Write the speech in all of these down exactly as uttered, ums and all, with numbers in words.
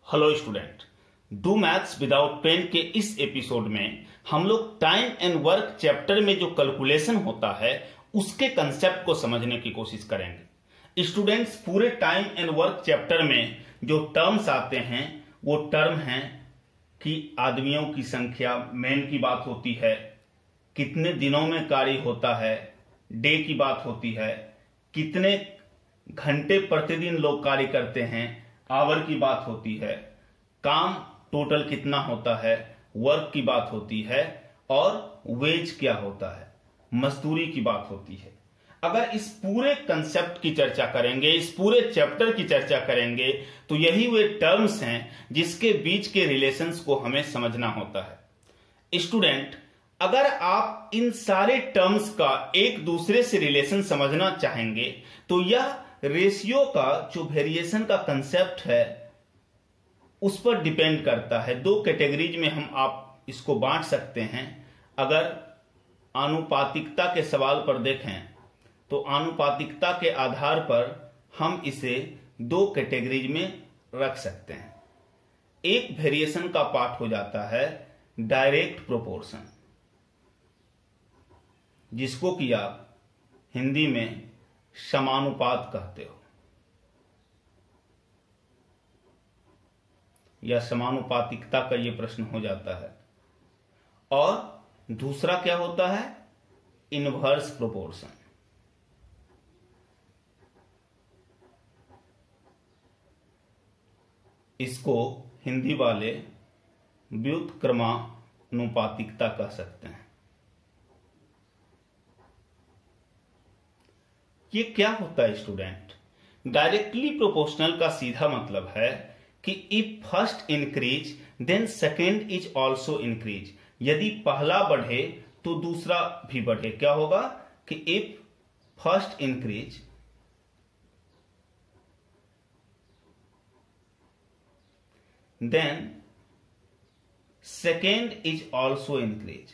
Hello student, do maths without pen के इस episode में हम लोग टाइम एंड वर्क चैप्टर में जो कैलकुलेशन होता है उसके कंसेप्ट को समझने की कोशिश करेंगे। स्टूडेंट्स, पूरे टाइम एंड वर्क चैप्टर में जो टर्म्स आते हैं वो टर्म हैं कि आदमियों की संख्या, मैन की बात होती है, कितने दिनों में कार्य होता है, डे की बात होती है, कितने घंटे प्रतिदिन लोग कार्य करते हैं, आवर की बात होती है, काम टोटल कितना होता है, वर्क की बात होती है और वेज क्या होता है, मजदूरी की बात होती है। अगर इस पूरे कंसेप्ट की चर्चा करेंगे, इस पूरे चैप्टर की चर्चा करेंगे, तो यही वे टर्म्स हैं जिसके बीच के रिलेशंस को हमें समझना होता है। स्टूडेंट, अगर आप इन सारे टर्म्स का एक दूसरे से रिलेशन समझना चाहेंगे तो यह रेशियो का जो वेरिएशन का कंसेप्ट है उस पर डिपेंड करता है। दो कैटेगरीज में हम आप इसको बांट सकते हैं। अगर आनुपातिकता के सवाल पर देखें तो आनुपातिकता के आधार पर हम इसे दो कैटेगरीज में रख सकते हैं। एक वेरिएशन का पार्ट हो जाता है डायरेक्ट प्रोपोर्शन, जिसको कि आप हिंदी में समानुपात कहते हो या समानुपातिकता का यह प्रश्न हो जाता है। और दूसरा क्या होता है? Inverse proportion. इसको हिंदी वाले व्युत्क्रमानुपातिकता कह सकते हैं। ये क्या होता है स्टूडेंट? डायरेक्टली प्रोपोर्शनल का सीधा मतलब है कि if first increase then second is also increase. यदि पहला बढ़े तो दूसरा भी बढ़े। क्या होगा कि if first increase then second is also increase.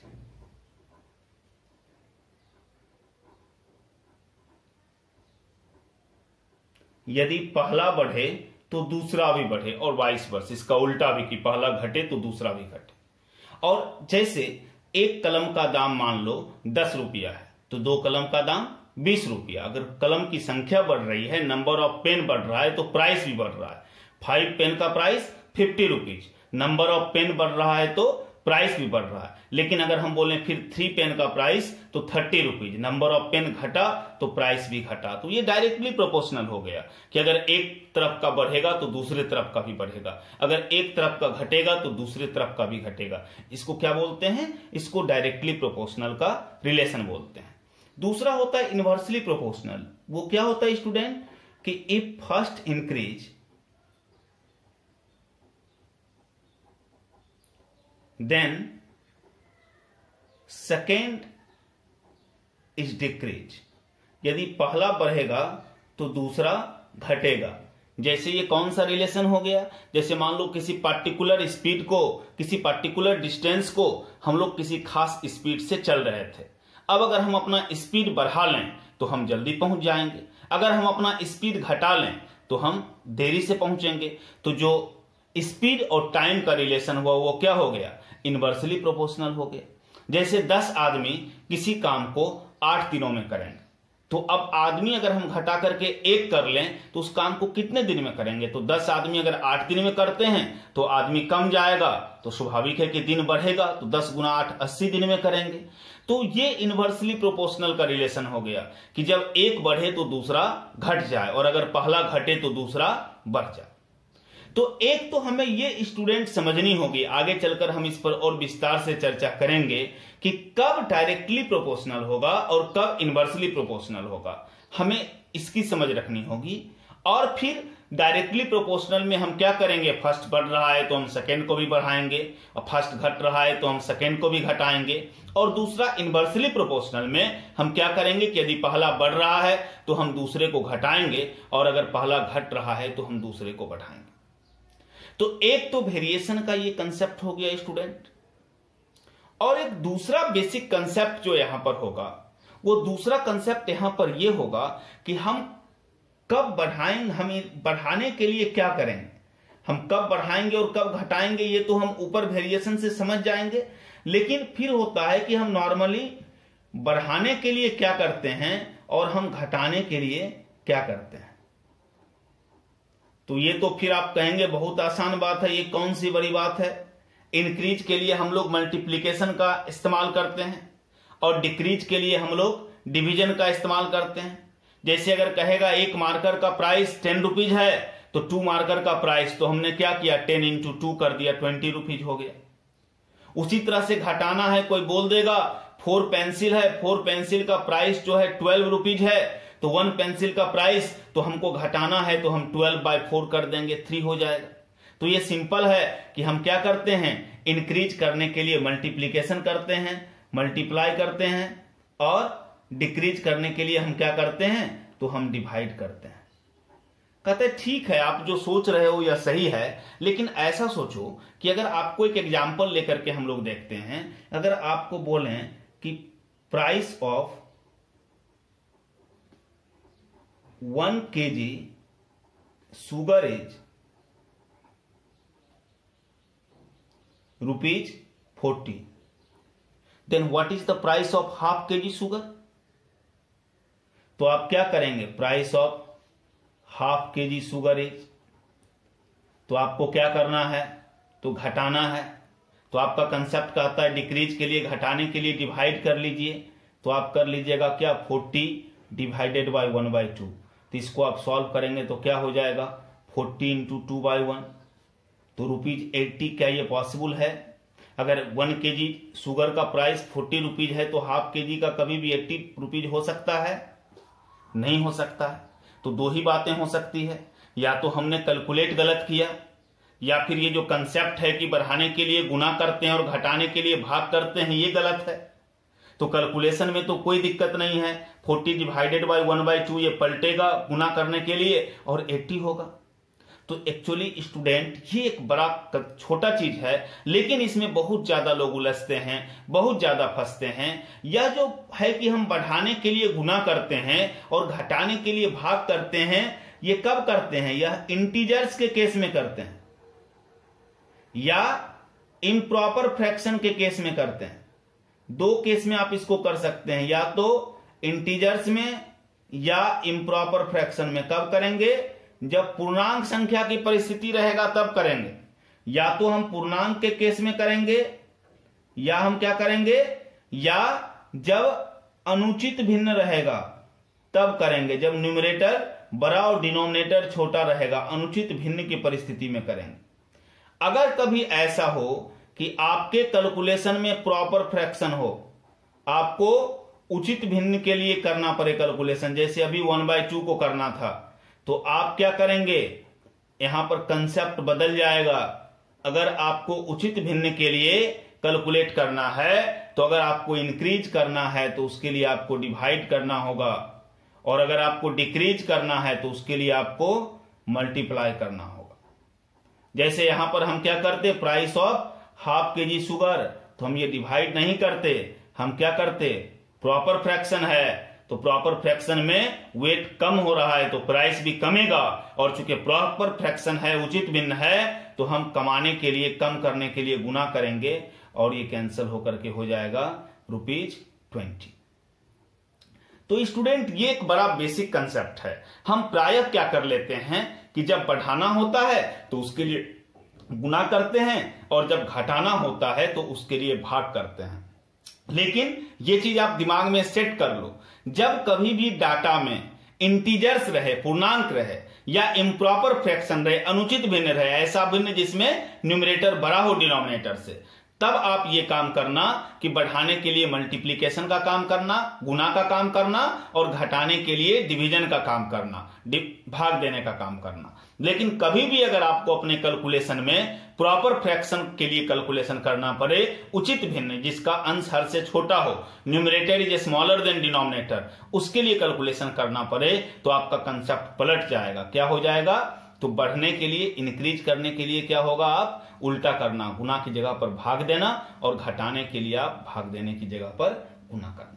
यदि पहला बढ़े तो दूसरा भी बढ़े और वाइस वर्सा, इसका उल्टा भी कि पहला घटे तो दूसरा भी घटे। और जैसे एक कलम का दाम मान लो दस रुपया है तो दो कलम का दाम बीस रुपया। अगर कलम की संख्या बढ़ रही है, नंबर ऑफ पेन बढ़ रहा है, तो प्राइस भी बढ़ रहा है। फाइव पेन का price fifty rupees, number of pen बढ़ रहा है तो प्राइस भी बढ़ रहा है। लेकिन अगर हम बोले फिर थ्री पेन का प्राइस तो thirty rupees, number of pen घटा तो प्राइस भी घटा। तो ये डायरेक्टली प्रोपोर्शनल हो गया कि अगर एक तरफ का बढ़ेगा तो दूसरे तरफ का भी बढ़ेगा, अगर एक तरफ का घटेगा तो दूसरे तरफ का भी घटेगा। इसको क्या बोलते हैं? इसको डायरेक्टली प्रोपोर्शनल का रिलेशन बोलते हैं। दूसरा होता है इनवर्सली प्रोपोर्शनल। वो क्या होता है स्टूडेंट? कि if first increase then second is decrease. यदि पहला बढ़ेगा तो दूसरा घटेगा। जैसे ये कौन सा रिलेशन हो गया? जैसे मान लो किसी पार्टिकुलर स्पीड को, किसी पार्टिकुलर डिस्टेंस को हम लोग किसी खास स्पीड से चल रहे थे। अब अगर हम अपना स्पीड बढ़ा लें तो हम जल्दी पहुंच जाएंगे, अगर हम अपना स्पीड घटा लें तो हम देरी से पहुंचेंगे। तो जो स्पीड और टाइम का रिलेशन हुआ वो क्या हो गया? इनवर्सली प्रोपोर्शनल हो गया। जैसे दस आदमी किसी काम को आठ दिनों में करेंगे, तो अब आदमी अगर हम घटा करके एक कर लें तो उस काम को कितने दिन में करेंगे? तो दस आदमी अगर आठ दिन में करते हैं तो आदमी कम जाएगा, तो स्वाभाविक है कि दिन बढ़ेगा, तो दस गुना आठ अस्सी दिन में करेंगे। तो ये इनवर्सली प्रोपोर्शनल का रिलेशन हो गया कि जब एक बढ़े तो दूसरा घट जाए और अगर पहला घटे तो दूसरा बढ़ जाए। तो एक तो हमें ये स्टूडेंट समझनी होगी, आगे चलकर हम इस पर और विस्तार से चर्चा करेंगे कि कब डायरेक्टली प्रोपोर्शनल होगा और कब इनवर्सली प्रोपोर्शनल होगा। हमें इसकी समझ रखनी होगी। और फिर डायरेक्टली प्रोपोर्शनल में हम क्या करेंगे? फर्स्ट बढ़ रहा है तो हम सेकेंड को भी बढ़ाएंगे, और फर्स्ट घट रहा है तो हम सेकेंड को भी घटाएंगे। और दूसरा इनवर्सली प्रोपोर्शनल में हम क्या करेंगे कि यदि पहला बढ़ रहा है तो हम दूसरे को घटाएंगे, और अगर पहला घट रहा है तो हम दूसरे को बढ़ाएंगे। तो एक तो वेरिएशन का ये कंसेप्ट हो गया स्टूडेंट। और एक दूसरा बेसिक कंसेप्ट जो यहां पर होगा, वो दूसरा कंसेप्ट यहां पर ये होगा कि हम कब बढ़ाएंगे, हम बढ़ाने के लिए क्या करेंगे। हम कब बढ़ाएंगे और कब घटाएंगे ये तो हम ऊपर वेरिएशन से समझ जाएंगे, लेकिन फिर होता है कि हम नॉर्मली बढ़ाने के लिए क्या करते हैं और हम घटाने के लिए क्या करते हैं। तो ये तो फिर आप कहेंगे बहुत आसान बात है, ये कौन सी बड़ी बात है। इंक्रीज के लिए हम लोग मल्टीप्लीकेशन का इस्तेमाल करते हैं और डिक्रीज के लिए हम लोग डिवीजन का इस्तेमाल करते हैं। जैसे अगर कहेगा एक मार्कर का प्राइस टेन रुपीज है तो टू मार्कर का प्राइस, तो हमने क्या किया, टेन इंटू टू कर दिया, ट्वेंटी रुपीज हो गया। उसी तरह से घटाना है, कोई बोल देगा फोर पेंसिल है, फोर पेंसिल का प्राइस जो है ट्वेल्व रुपीज है, तो वन पेंसिल का प्राइस तो हमको घटाना है तो हम ट्वेल्व बाय फोर कर देंगे, थ्री हो जाएगा। तो ये सिंपल है कि हम क्या करते हैं, इंक्रीज करने के लिए मल्टीप्लीकेशन करते हैं, मल्टीप्लाई करते हैं, और डिक्रीज करने के लिए हम क्या करते हैं, तो हम डिवाइड करते हैं। कहते हैं ठीक है, आप जो सोच रहे हो यह सही है, लेकिन ऐसा सोचो कि अगर आपको एक एग्जांपल लेकर के हम लोग देखते हैं, अगर आपको बोलें कि price of one KG sugar is rupees forty, then what is the price of half K G sugar. तो आप क्या करेंगे, price of half K G sugar is, तो आपको क्या करना है, तो घटाना है। तो आपका कंसेप्ट कहता है डिक्रीज के लिए, घटाने के लिए डिवाइड कर लीजिए, तो आप कर लीजिएगा क्या, forty divided by one by two. तो इसको आप सॉल्व करेंगे तो क्या हो जाएगा, forty into two by one, तो रुपीज एट्टी। क्या ये पॉसिबल है? अगर वन के जी शुगर का प्राइस फोर्टी रुपीज है तो हाफ के जी का कभी भी एट्टी रुपीज हो सकता है? नहीं हो सकता है। तो दो ही बातें हो सकती है, या तो हमने कैलकुलेट गलत किया, या फिर ये जो कंसेप्ट है कि बढ़ाने के लिए गुना करते हैं और घटाने के लिए भाग करते हैं, ये गलत है। तो कैलकुलेशन में तो कोई दिक्कत नहीं है, forty divided by one by two ये पलटेगा गुना करने के लिए और एट्टी होगा। तो एक्चुअली स्टूडेंट ये एक बड़ा छोटा चीज है, लेकिन इसमें बहुत ज्यादा लोग उलझते हैं, बहुत ज्यादा फंसते हैं। यह जो है कि हम बढ़ाने के लिए गुना करते हैं और घटाने के लिए भाग करते हैं, ये कब करते हैं, यह इंटीजर्स के केस में करते हैं या इम्प्रॉपर फ्रैक्शन के केस में करते हैं। दो केस में आप इसको कर सकते हैं, या तो इंटीजर्स में या इम्प्रॉपर फ्रैक्शन में। कब करेंगे, जब पूर्णांक संख्या की परिस्थिति रहेगा तब करेंगे। या तो हम पूर्णांक के केस में करेंगे, या हम क्या करेंगे, या जब अनुचित भिन्न रहेगा तब करेंगे, जब न्यूमरेटर बड़ा और डिनोमिनेटर छोटा रहेगा, अनुचित भिन्न की परिस्थिति में करेंगे। अगर कभी ऐसा हो कि आपके कैलकुलेशन में प्रॉपर फ्रैक्शन हो, आपको उचित भिन्न के लिए करना पड़े कैलकुलेशन, जैसे अभी वन बाई टू को करना था, तो आप क्या करेंगे, यहां पर कंसेप्ट बदल जाएगा। अगर आपको उचित भिन्न के लिए कैलकुलेट करना है, तो अगर आपको इंक्रीज करना है तो उसके लिए आपको डिवाइड करना होगा, और अगर आपको डिक्रीज करना है तो उसके लिए आपको मल्टीप्लाई करना होगा। जैसे यहां पर हम क्या करते, price of half K G sugar, तो हम ये डिवाइड नहीं करते, हम क्या करते, प्रॉपर फ्रैक्शन है तो प्रॉपर फ्रैक्शन में वेट कम हो रहा है तो प्राइस भी कमेगा, और चूंकि प्रॉपर फ्रैक्शन है, उचित भिन्न है, तो हम कमाने के लिए, कम करने के लिए गुना करेंगे और ये कैंसिल होकर के हो जाएगा रुपीज ट्वेंटी। तो स्टूडेंट ये एक बड़ा बेसिक कंसेप्ट है। हम प्रायः क्या कर लेते हैं कि जब बढ़ाना होता है तो उसके लिए गुना करते हैं, और जब घटाना होता है तो उसके लिए भाग करते हैं। लेकिन ये चीज आप दिमाग में सेट कर लो, जब कभी भी डाटा में इंटीजर्स रहे, पूर्णांक रहे, या इम्प्रॉपर फ्रैक्शन रहे, अनुचित भिन्न रहे, ऐसा भिन्न जिसमें न्यूमरेटर बड़ा हो डिनोमिनेटर से, तब आप ये काम करना कि बढ़ाने के लिए मल्टीप्लीकेशन का काम करना, गुना का काम करना, और घटाने के लिए डिवीजन का काम करना, भाग देने का काम करना। लेकिन कभी भी अगर आपको अपने कैलकुलेशन में प्रॉपर फ्रैक्शन के लिए कैलकुलेशन करना पड़े, उचित भिन्न जिसका अंश हर से छोटा हो, numerator is smaller than denominator, उसके लिए कैलकुलेशन करना पड़े, तो आपका कंसेप्ट पलट जाएगा। क्या हो जाएगा, तो बढ़ने के लिए, इंक्रीज करने के लिए क्या होगा, आप उल्टा करना, गुना की जगह पर भाग देना, और घटाने के लिए आप भाग देने की जगह पर गुना करना।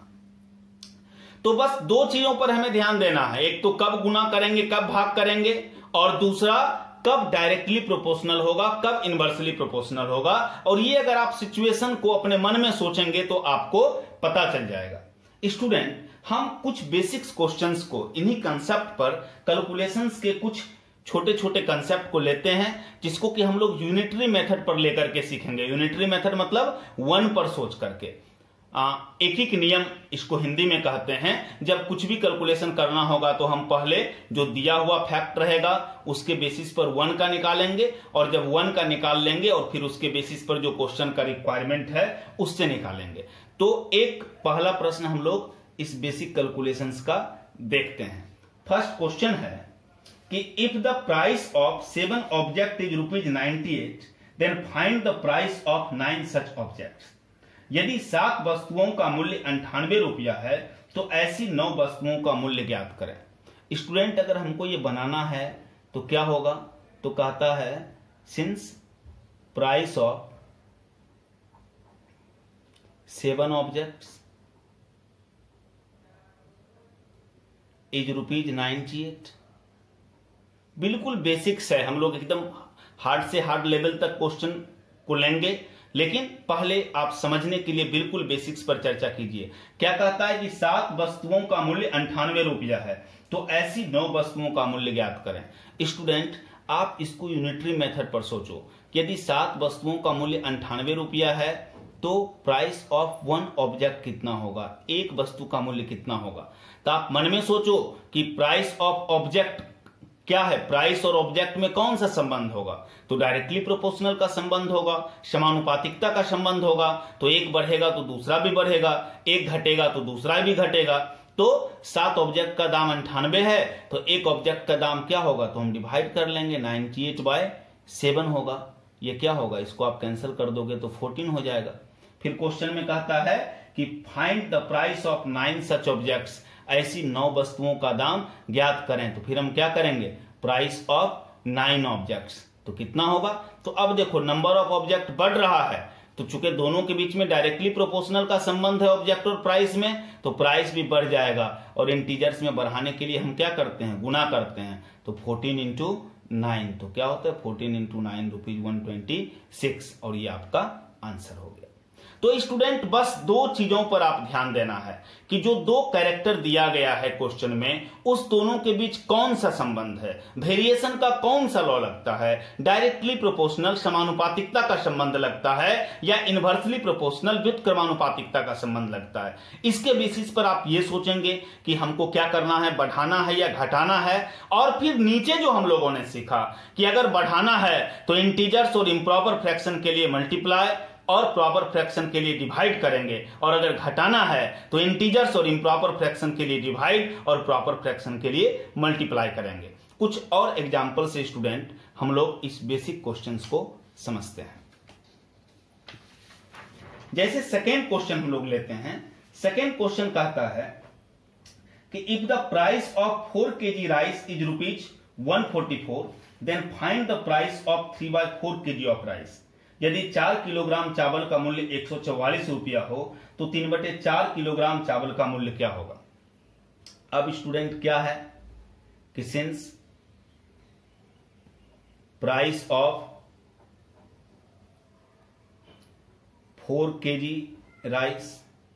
तो बस दो चीजों पर हमें ध्यान देना है, एक तो कब गुना करेंगे, कब भाग करेंगे, और दूसरा कब डायरेक्टली प्रोपोर्शनल होगा, कब इनवर्सली प्रोपोर्शनल होगा, और ये अगर आप सिचुएशन को अपने मन में सोचेंगे तो आपको पता चल जाएगा। स्टूडेंट, हम कुछ बेसिक्स क्वेश्चंस को, इन्हीं कंसेप्ट पर, कैलकुलेशंस के कुछ छोटे छोटे कंसेप्ट को लेते हैं, जिसको कि हम लोग यूनिटरी मेथड पर लेकर के सीखेंगे। यूनिटरी मेथड मतलब वन पर सोच करके, आ, एक एक नियम इसको हिंदी में कहते हैं। जब कुछ भी कैलकुलेशन करना होगा तो हम पहले जो दिया हुआ फैक्ट रहेगा उसके बेसिस पर वन का निकालेंगे, और जब वन का निकाल लेंगे और फिर उसके बेसिस पर जो क्वेश्चन का रिक्वायरमेंट है उससे निकालेंगे। तो एक पहला प्रश्न हम लोग इस बेसिक कैलकुलेशंस का देखते हैं। फर्स्ट क्वेश्चन है कि if the price of seven object is rupees ninety eight then find the price of nine such objects. यदि सात वस्तुओं का मूल्य अंठानवे रुपया है तो ऐसी नौ वस्तुओं का मूल्य ज्ञात करें। स्टूडेंट, अगर हमको ये बनाना है तो क्या होगा, तो कहता है since price of seven objects is rupees ninety eight. बिल्कुल बेसिक्स है, हम लोग एकदम हार्ड से हार्ड लेवल तक क्वेश्चन को लेंगे, लेकिन पहले आप समझने के लिए बिल्कुल बेसिक्स पर चर्चा कीजिए। क्या कहता है कि सात वस्तुओं का मूल्य अंठानवे रुपया है तो ऐसी नौ वस्तुओं का मूल्य ज्ञात करें। स्टूडेंट, आप इसको यूनिटरी मेथड पर सोचो। यदि सात वस्तुओं का मूल्य अंठानवे रुपया है तो प्राइस ऑफ वन ऑब्जेक्ट कितना होगा, एक वस्तु का मूल्य कितना होगा। तो आप मन में सोचो कि प्राइस ऑफ ऑब्जेक्ट क्या है, प्राइस और ऑब्जेक्ट में कौन सा संबंध होगा, तो डायरेक्टली प्रोपोर्शनल का संबंध होगा, समानुपातिकता का संबंध होगा। तो एक बढ़ेगा तो दूसरा भी बढ़ेगा, एक घटेगा तो दूसरा भी घटेगा। तो सात ऑब्जेक्ट का दाम अंठानवे है तो एक ऑब्जेक्ट का दाम क्या होगा, तो हम डिवाइड कर लेंगे, नाइनटी एट बाय सेवन होगा। ये क्या होगा, इसको आप कैंसिल कर दोगे तो फोर्टीन हो जाएगा। फिर क्वेश्चन में कहता है कि find the price of nine such objects, ऐसी नौ वस्तुओं का दाम ज्ञात करें। तो फिर हम क्या करेंगे, प्राइस ऑफ नाइन ऑब्जेक्ट्स, तो कितना होगा। तो अब देखो नंबर ऑफ ऑब्जेक्ट बढ़ रहा है, तो चूंकि दोनों के बीच में डायरेक्टली प्रोपोर्शनल का संबंध है ऑब्जेक्ट और प्राइस में, तो प्राइस भी बढ़ जाएगा। और इंटीजर्स में बढ़ाने के लिए हम क्या करते हैं, गुना करते हैं। तो फोर्टीन इंटू नाइन, तो क्या होता है fourteen into nine rupees one twenty six, और ये आपका आंसर हो गया। तो स्टूडेंट, बस दो चीजों पर आप ध्यान देना है कि जो दो कैरेक्टर दिया गया है क्वेश्चन में, उस दोनों के बीच कौन सा संबंध है, वेरिएशन का कौन सा लॉ लगता है, डायरेक्टली प्रोपोर्शनल समानुपातिकता का संबंध लगता है या इनवर्सली प्रोपोर्शनल व्युत्क्रमानुपातिकता का संबंध लगता है। इसके बेसिस पर आप ये सोचेंगे कि हमको क्या करना है, बढ़ाना है या घटाना है। और फिर नीचे जो हम लोगों ने सीखा कि अगर बढ़ाना है तो इंटीजर्स और इम्प्रॉपर फ्रैक्शन के लिए मल्टीप्लाई और प्रॉपर फ्रैक्शन के लिए डिवाइड करेंगे, और अगर घटाना है तो इंटीजर्स और इम्प्रॉपर फ्रैक्शन के लिए डिवाइड और प्रॉपर फ्रैक्शन के लिए मल्टीप्लाई करेंगे। कुछ और एग्जांपल से स्टूडेंट हम लोग इस बेसिक क्वेश्चंस को समझते हैं। जैसे सेकेंड क्वेश्चन हम लोग लेते हैं। सेकेंड क्वेश्चन कहता है कि if the price of four KG rice is rupees one forty four then find the price of three by four KG of rice. यदि चार किलोग्राम चावल का मूल्य एक सौ चौवालीस रुपया हो तो तीन बटे चार किलोग्राम चावल का मूल्य क्या होगा। अब स्टूडेंट क्या है कि since price of four KG rice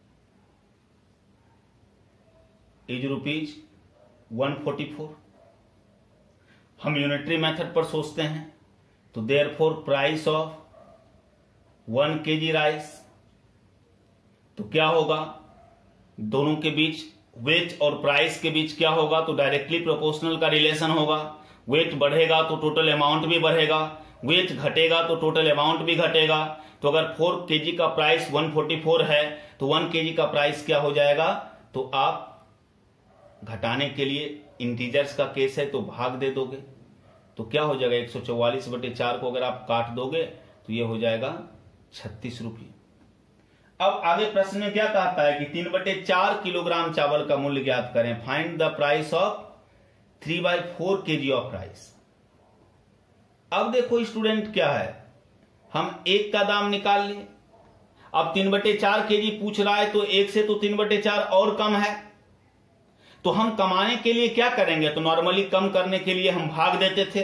is rupees one forty four, हम यूनिटरी मेथड पर सोचते हैं। तो therefore price of one KG rice, तो क्या होगा, दोनों के बीच वेट और प्राइस के बीच क्या होगा, तो डायरेक्टली प्रोपोर्शनल का रिलेशन होगा। वेट बढ़ेगा तो टोटल अमाउंट भी बढ़ेगा, वेट घटेगा तो टोटल अमाउंट भी घटेगा। तो अगर फोर केजी का प्राइस वन फोर्टी फोर है तो वन केजी का प्राइस क्या हो जाएगा, तो आप घटाने के लिए इंटीजर्स का केस है तो भाग दे दोगे, तो क्या हो जाएगा, एक सौ चौवालीस बटे चार को अगर आप काट दोगे तो ये हो जाएगा छत्तीस रुपये। अब आगे प्रश्न में क्या कहता है कि तीन बटे चार किलोग्राम चावल का मूल्य ज्ञात करें। Find the price of three by four K G of rice. अब देखो स्टूडेंट क्या है, हम एक का दाम निकाल लिए। अब तीन बटे चार के जी पूछ रहा है तो एक से तो तीन बटे चार और कम है, तो हम कमाने के लिए क्या करेंगे, तो नॉर्मली कम करने के लिए हम भाग देते थे।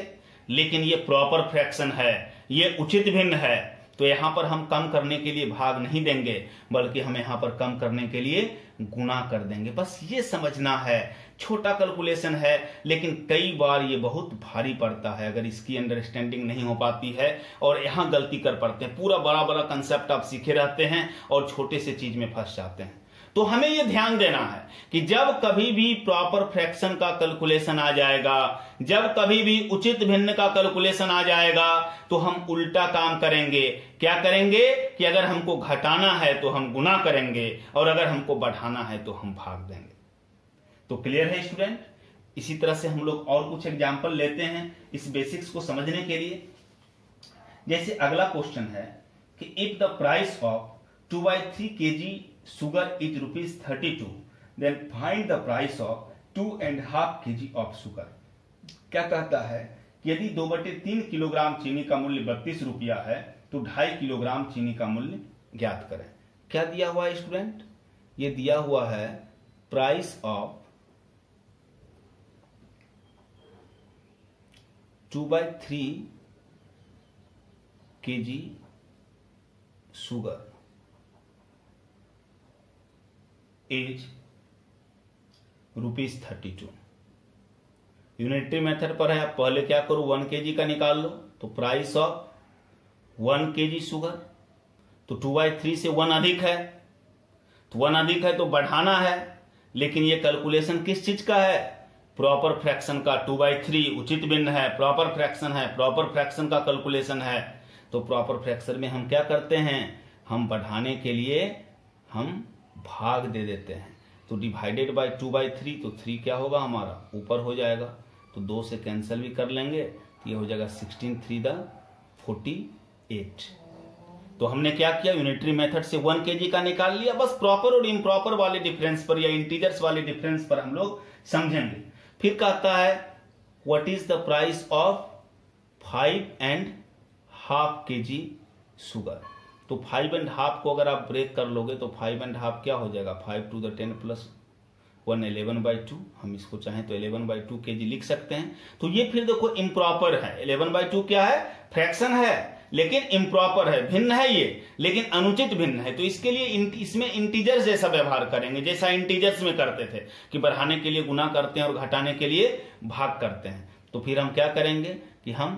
लेकिन ये प्रॉपर फ्रैक्शन है, ये उचित भिन्न है, तो यहां पर हम कम करने के लिए भाग नहीं देंगे, बल्कि हम यहां पर कम करने के लिए गुना कर देंगे। बस ये समझना है, छोटा कैलकुलेशन है, लेकिन कई बार ये बहुत भारी पड़ता है अगर इसकी अंडरस्टैंडिंग नहीं हो पाती है और यहां गलती कर पड़ते हैं। पूरा बड़ा बड़ा कंसेप्ट आप सीखे रहते हैं और छोटे से चीज में फंस जाते हैं। तो हमें यह ध्यान देना है कि जब कभी भी प्रॉपर फ्रैक्शन का कैलकुलेशन आ जाएगा, जब कभी भी उचित भिन्न का कैलकुलेशन आ जाएगा, तो हम उल्टा काम करेंगे। क्या करेंगे कि अगर हमको घटाना है तो हम गुना करेंगे और अगर हमको बढ़ाना है तो हम भाग देंगे। तो क्लियर है स्टूडेंट? इसी तरह से हम लोग और कुछ एग्जाम्पल लेते हैं इस बेसिक्स को समझने के लिए। जैसे अगला क्वेश्चन है कि if the price of two by three K G sugar is rupees thirty-two, then find the price of two and half kg of sugar। क्या कहता है कि यदि दो बटे तीन किलोग्राम चीनी का मूल्य बत्तीस रुपया है तो ढाई किलोग्राम चीनी का मूल्य ज्ञात करें। क्या दिया हुआ है स्टूडेंट? ये दिया हुआ है price of two by three K G sugar is rupees thirty two. Unitary method पर है, आप पहले क्या करो, वन के जी का निकाल लो, तो price of one K G sugar, तो टू बाई थ्री से वन अधिक है, तो वन अधिक है तो बढ़ाना है, लेकिन ये कैलकुलेशन किस चीज का है? प्रॉपर फ्रैक्शन का। टू बाई थ्री उचित भिन्न है, प्रॉपर फ्रैक्शन है, प्रॉपर फ्रैक्शन का कैलकुलेशन है। तो प्रॉपर फ्रैक्शन में हम क्या करते हैं, हम बढ़ाने के लिए हम भाग दे देते हैं। तो divided by two by three, तो थ्री क्या होगा हमारा ऊपर हो जाएगा, तो दो से कैंसिल भी कर लेंगे, तो ये हो जाएगा sixteen three the forty eight. तो हमने क्या किया, यूनिटरी मेथड से वन केजी का निकाल लिया। बस प्रॉपर और इम्प्रॉपर वाले डिफरेंस पर या इंटीजर्स वाले डिफरेंस पर हम लोग समझेंगे। फिर कहता है what is the price of five and half K G sugar. तो फाइव एंड हाफ को अगर आप ब्रेक कर लोगे तो फाइव एंड हाफ क्या हो जाएगा, five two the ten plus one eleven by two. हम इसको चाहें तो इलेवन बाई टू के जी लिख सकते हैं। तो ये फिर देखो इम्प्रॉपर है, इलेवन बाई टू क्या है, फ्रैक्शन है, लेकिन इम्प्रॉपर है, भिन्न है ये, लेकिन अनुचित भिन्न है। तो इसके लिए इसमें इंटीजर्स जैसा व्यवहार करेंगे, जैसा इंटीजर्स में करते थे कि बढ़ाने के लिए गुना करते हैं और घटाने के लिए भाग करते हैं। तो फिर हम क्या करेंगे कि हम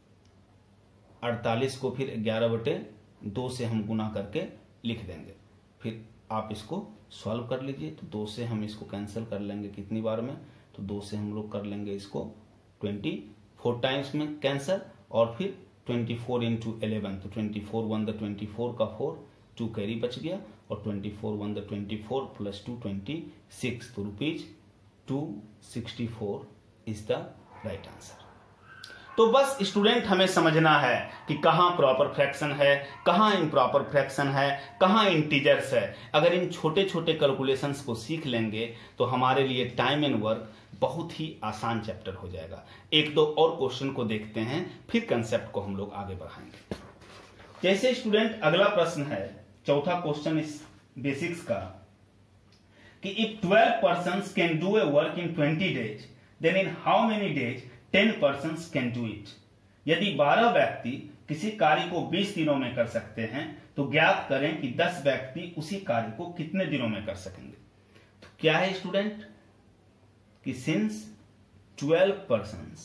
अड़तालीस को फिर ग्यारह बटे दो से हम गुना करके लिख देंगे। फिर आप इसको सॉल्व कर लीजिए। तो दो से हम इसको कैंसिल कर लेंगे कितनी बार में, तो दो से हम लोग कर लेंगे इसको ट्वेंटी फोर टाइम्स में कैंसिल, और फिर ट्वेंटी फोर इंटू इलेवन, तो twenty four one the twenty four का फोर, टू कैरी बच गया, और twenty four one the twenty four plus two twenty six, तो rupees two sixty four is the right answer. तो बस student हमें समझना है कि कहां प्रॉपर फ्रैक्शन है, कहां इम्प्रॉपर फ्रैक्शन है, कहां इंटीजर्स है। अगर इन छोटे छोटे कैलकुलेशंस को सीख लेंगे तो हमारे लिए टाइम एंड वर्क बहुत ही आसान चैप्टर हो जाएगा। एक दो और क्वेश्चन को देखते हैं, फिर कंसेप्ट को हम लोग आगे बढ़ाएंगे। जैसे स्टूडेंट अगला प्रश्न है, चौथा क्वेश्चन इस बेसिक्स का, कि if twelve persons can do a work in twenty days then in how many days ten persons can do it. यदि बारह व्यक्ति किसी कार्य को बीस दिनों में कर सकते हैं तो ज्ञात करें कि दस व्यक्ति उसी कार्य को कितने दिनों में कर सकेंगे। तो क्या है स्टूडेंट कि since twelve persons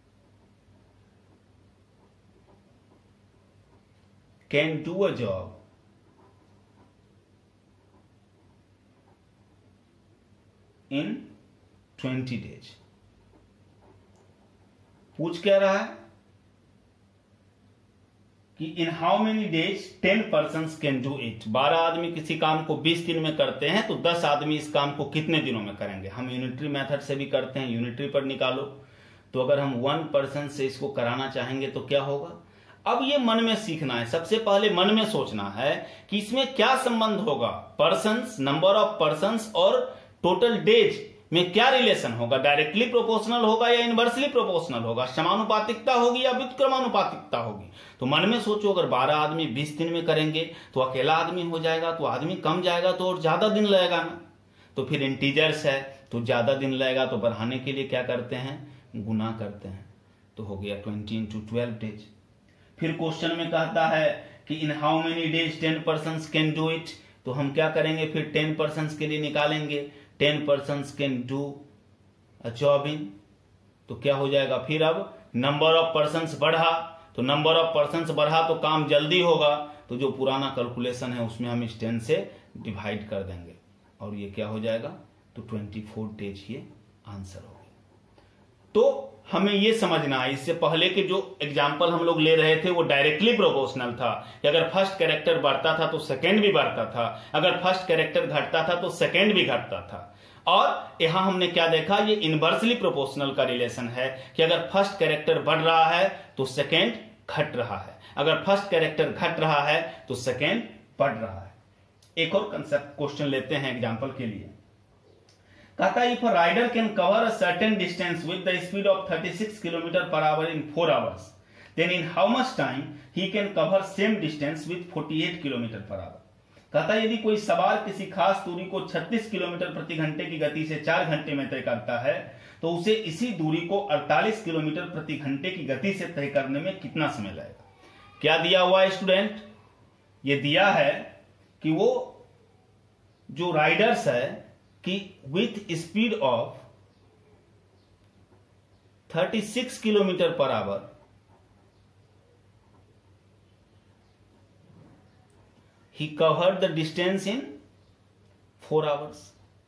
can do a job in twenty days, पूछ क्या रहा है कि in how many days ten persons can do it. बारह आदमी किसी काम को बीस दिन में करते हैं तो दस आदमी इस काम को कितने दिनों में करेंगे। हम यूनिटरी मेथड से भी करते हैं, यूनिटरी पर निकालो। तो अगर हम वन पर्सन से इसको कराना चाहेंगे तो क्या होगा। अब ये मन में सीखना है, सबसे पहले मन में सोचना है कि इसमें क्या संबंध होगा, पर्सन्स, नंबर ऑफ पर्सन्स और टोटल डेज में क्या रिलेशन होगा। डायरेक्टली प्रोपोर्शनल होगा या इनवर्सली प्रोपोर्शनल होगा, समानुपातिकता होगी या व्युत्क्रमानुपातिकता होगी। तो मन में सोचो, अगर बारह आदमी बीस दिन में करेंगे तो अकेला आदमी हो जाएगा, तो आदमी कम जाएगा तो और ज्यादा दिन लगेगा ना। तो फिर इंटीजर्स है तो ज्यादा दिन लगेगा, तो बढ़ाने के लिए क्या करते हैं, गुना करते हैं। तो हो गया ट्वेंटी इंटू ट्वेल्व डेज। फिर क्वेश्चन में कहता है कि in how many days ten person can do it, तो हम क्या करेंगे, फिर टेन पर्सन के लिए निकालेंगे, ten person can do a job in, तो क्या हो जाएगा, फिर अब नंबर ऑफ पर्सन बढ़ा, तो नंबर ऑफ पर्सन बढ़ा तो काम जल्दी होगा, तो जो पुराना कैलकुलेशन है उसमें हम इस टेन से डिवाइड कर देंगे और ये क्या हो जाएगा, तो ट्वेंटी फोर डेज ये आंसर हो गया। तो हमें ये समझना है, इससे पहले के जो एग्जाम्पल हम लोग ले रहे थे वो डायरेक्टली प्रोपोर्शनल था कि अगर फर्स्ट कैरेक्टर बढ़ता था तो सेकेंड भी बढ़ता था, अगर फर्स्ट कैरेक्टर घटता था तो सेकेंड भी घटता था। और यहां हमने क्या देखा, ये इनवर्सली प्रोपोर्शनल का रिलेशन है कि अगर फर्स्ट कैरेक्टर बढ़ रहा है तो सेकेंड घट रहा है, अगर फर्स्ट कैरेक्टर घट रहा है तो सेकेंड बढ़ रहा है। एक और कंसेप्ट क्वेश्चन लेते हैं एग्जाम्पल के लिए। कहता है if a rider can cover a certain distance with the speed of thirty six kilometre per hour in four hours, then in how much time he can cover same distance with forty eight kilometre per hour. कहता है यदि कोई सवार किसी खास दूरी को छत्तीस किलोमीटर प्रति घंटे की गति से चार घंटे में तय करता है तो उसे इसी दूरी को अड़तालीस किलोमीटर प्रति घंटे की गति से तय करने में कितना समय लगेगा। क्या दिया हुआ है स्टूडेंट, ये दिया है कि वो जो राइडर्स है कि with speed of thirty six kilometre per hour he covered the distance in four hours.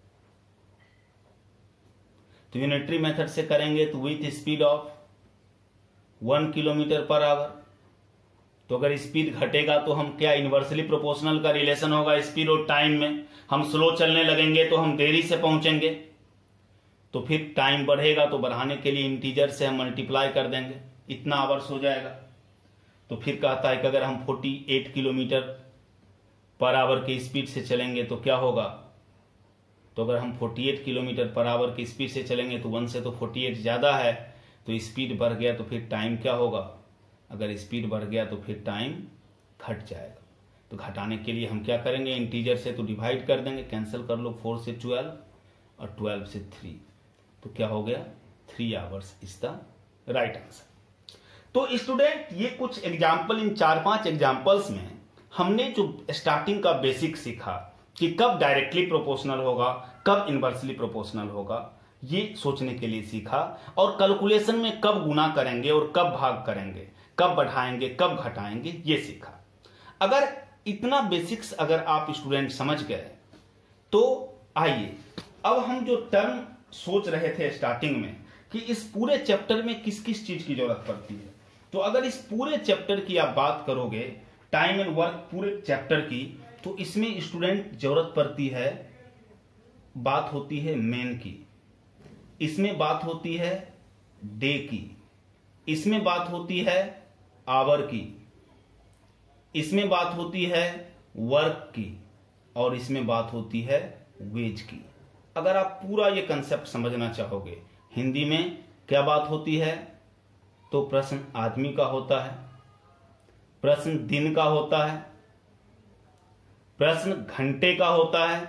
तो यूनिटरी मेथड से करेंगे तो with speed of one kilometre per hour, तो अगर स्पीड घटेगा तो हम क्या, इनवर्सली प्रोपोर्शनल का रिलेशन होगा स्पीड और टाइम में, हम स्लो चलने लगेंगे तो हम देरी से पहुंचेंगे, तो फिर टाइम बढ़ेगा तो बढ़ाने के लिए इंटीजर से हम मल्टीप्लाई कर देंगे, इतना आवर्स हो जाएगा। तो फिर कहता है कि अगर हम forty eight kilometre per hour की स्पीड से चलेंगे तो क्या होगा, तो अगर हम अड़तालीस किलोमीटर पर आवर की स्पीड से चलेंगे तो वन से तो अड़तालीस ज्यादा है, तो स्पीड बढ़ गया तो फिर टाइम क्या होगा, अगर स्पीड बढ़ गया तो फिर टाइम घट जाएगा। तो घटाने के लिए हम क्या करेंगे, इंटीजर से तो डिवाइड कर देंगे, कैंसिल कर लो, फोर से ट्वेल्व और ट्वेल्व से थ्री, तो क्या हो गया, three hours is the right answer. तो स्टूडेंट ये कुछ एग्जाम्पल, इन चार पांच एग्जाम्पल्स में हमने जो स्टार्टिंग का बेसिक सीखा कि कब डायरेक्टली प्रोपोर्शनल होगा, कब इनवर्सली प्रोपोर्शनल होगा, ये सोचने के लिए सीखा, और कैलकुलेशन में कब गुना करेंगे और कब भाग करेंगे, कब बढ़ाएंगे कब घटाएंगे, ये सीखा। अगर इतना बेसिक्स अगर आप स्टूडेंट समझ गए तो आइए अब हम जो टर्म सोच रहे थे स्टार्टिंग में कि इस पूरे चैप्टर में किस किस चीज की जरूरत पड़ती है, तो अगर इस पूरे चैप्टर की आप बात करोगे, टाइम एंड वर्क पूरे चैप्टर की, तो इसमें स्टूडेंट जरूरत पड़ती है, बात होती है मेन की, इसमें बात होती है डे की, इसमें बात होती है आवर की, इसमें बात होती है वर्क की, और इसमें बात होती है वेज की। अगर आप पूरा ये कंसेप्ट समझना चाहोगे, हिंदी में क्या बात होती है, तो प्रश्न आदमी का होता है, प्रश्न दिन का होता है, प्रश्न घंटे का होता है,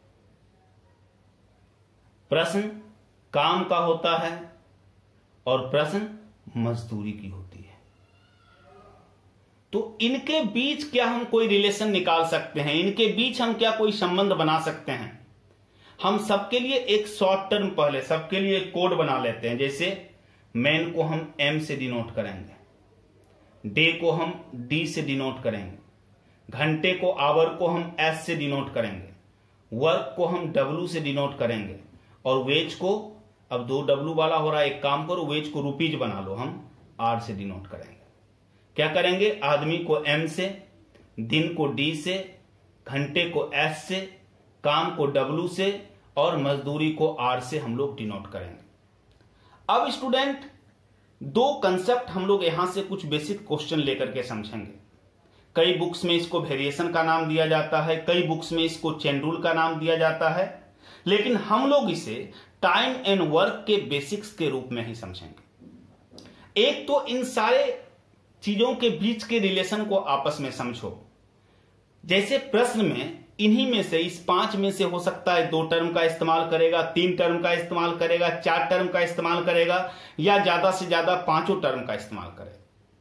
प्रश्न काम का होता है, और प्रश्न मजदूरी की होती है। तो इनके बीच क्या हम कोई रिलेशन निकाल सकते हैं, इनके बीच हम क्या कोई संबंध बना सकते हैं। हम सबके लिए एक शॉर्ट टर्म, पहले सबके लिए एक कोड बना लेते हैं। जैसे मैन को हम एम से डिनोट करेंगे, डे को हम डी से डिनोट करेंगे, घंटे को आवर को हम एस से डिनोट करेंगे, वर्क को हम डब्ल्यू से डिनोट करेंगे, और वेज को, अब दो डब्ल्यू वाला हो रहा है, एक काम करो वेज को रुपीज बना लो, हम आर से डिनोट करेंगे। क्या करेंगे, आदमी को एम से, दिन को डी से, घंटे को एस से, काम को डब्ल्यू से, और मजदूरी को आर से हम लोग डिनोट करेंगे। अब स्टूडेंट दो कंसेप्ट हम लोग यहां से कुछ बेसिक क्वेश्चन लेकर के समझेंगे। कई बुक्स में इसको वेरिएशन का नाम दिया जाता है, कई बुक्स में इसको चेन रूल का नाम दिया जाता है, लेकिन हम लोग इसे टाइम एंड वर्क के बेसिक्स के रूप में ही समझेंगे। एक तो इन सारे चीजों के बीच के रिलेशन को आपस में समझो। जैसे प्रश्न में इन्हीं में से, इस पांच में से हो सकता है दो टर्म का इस्तेमाल करेगा, तीन टर्म का इस्तेमाल करेगा, चार टर्म का इस्तेमाल करेगा, या ज्यादा से ज्यादा पांचों टर्म का इस्तेमाल करेगा।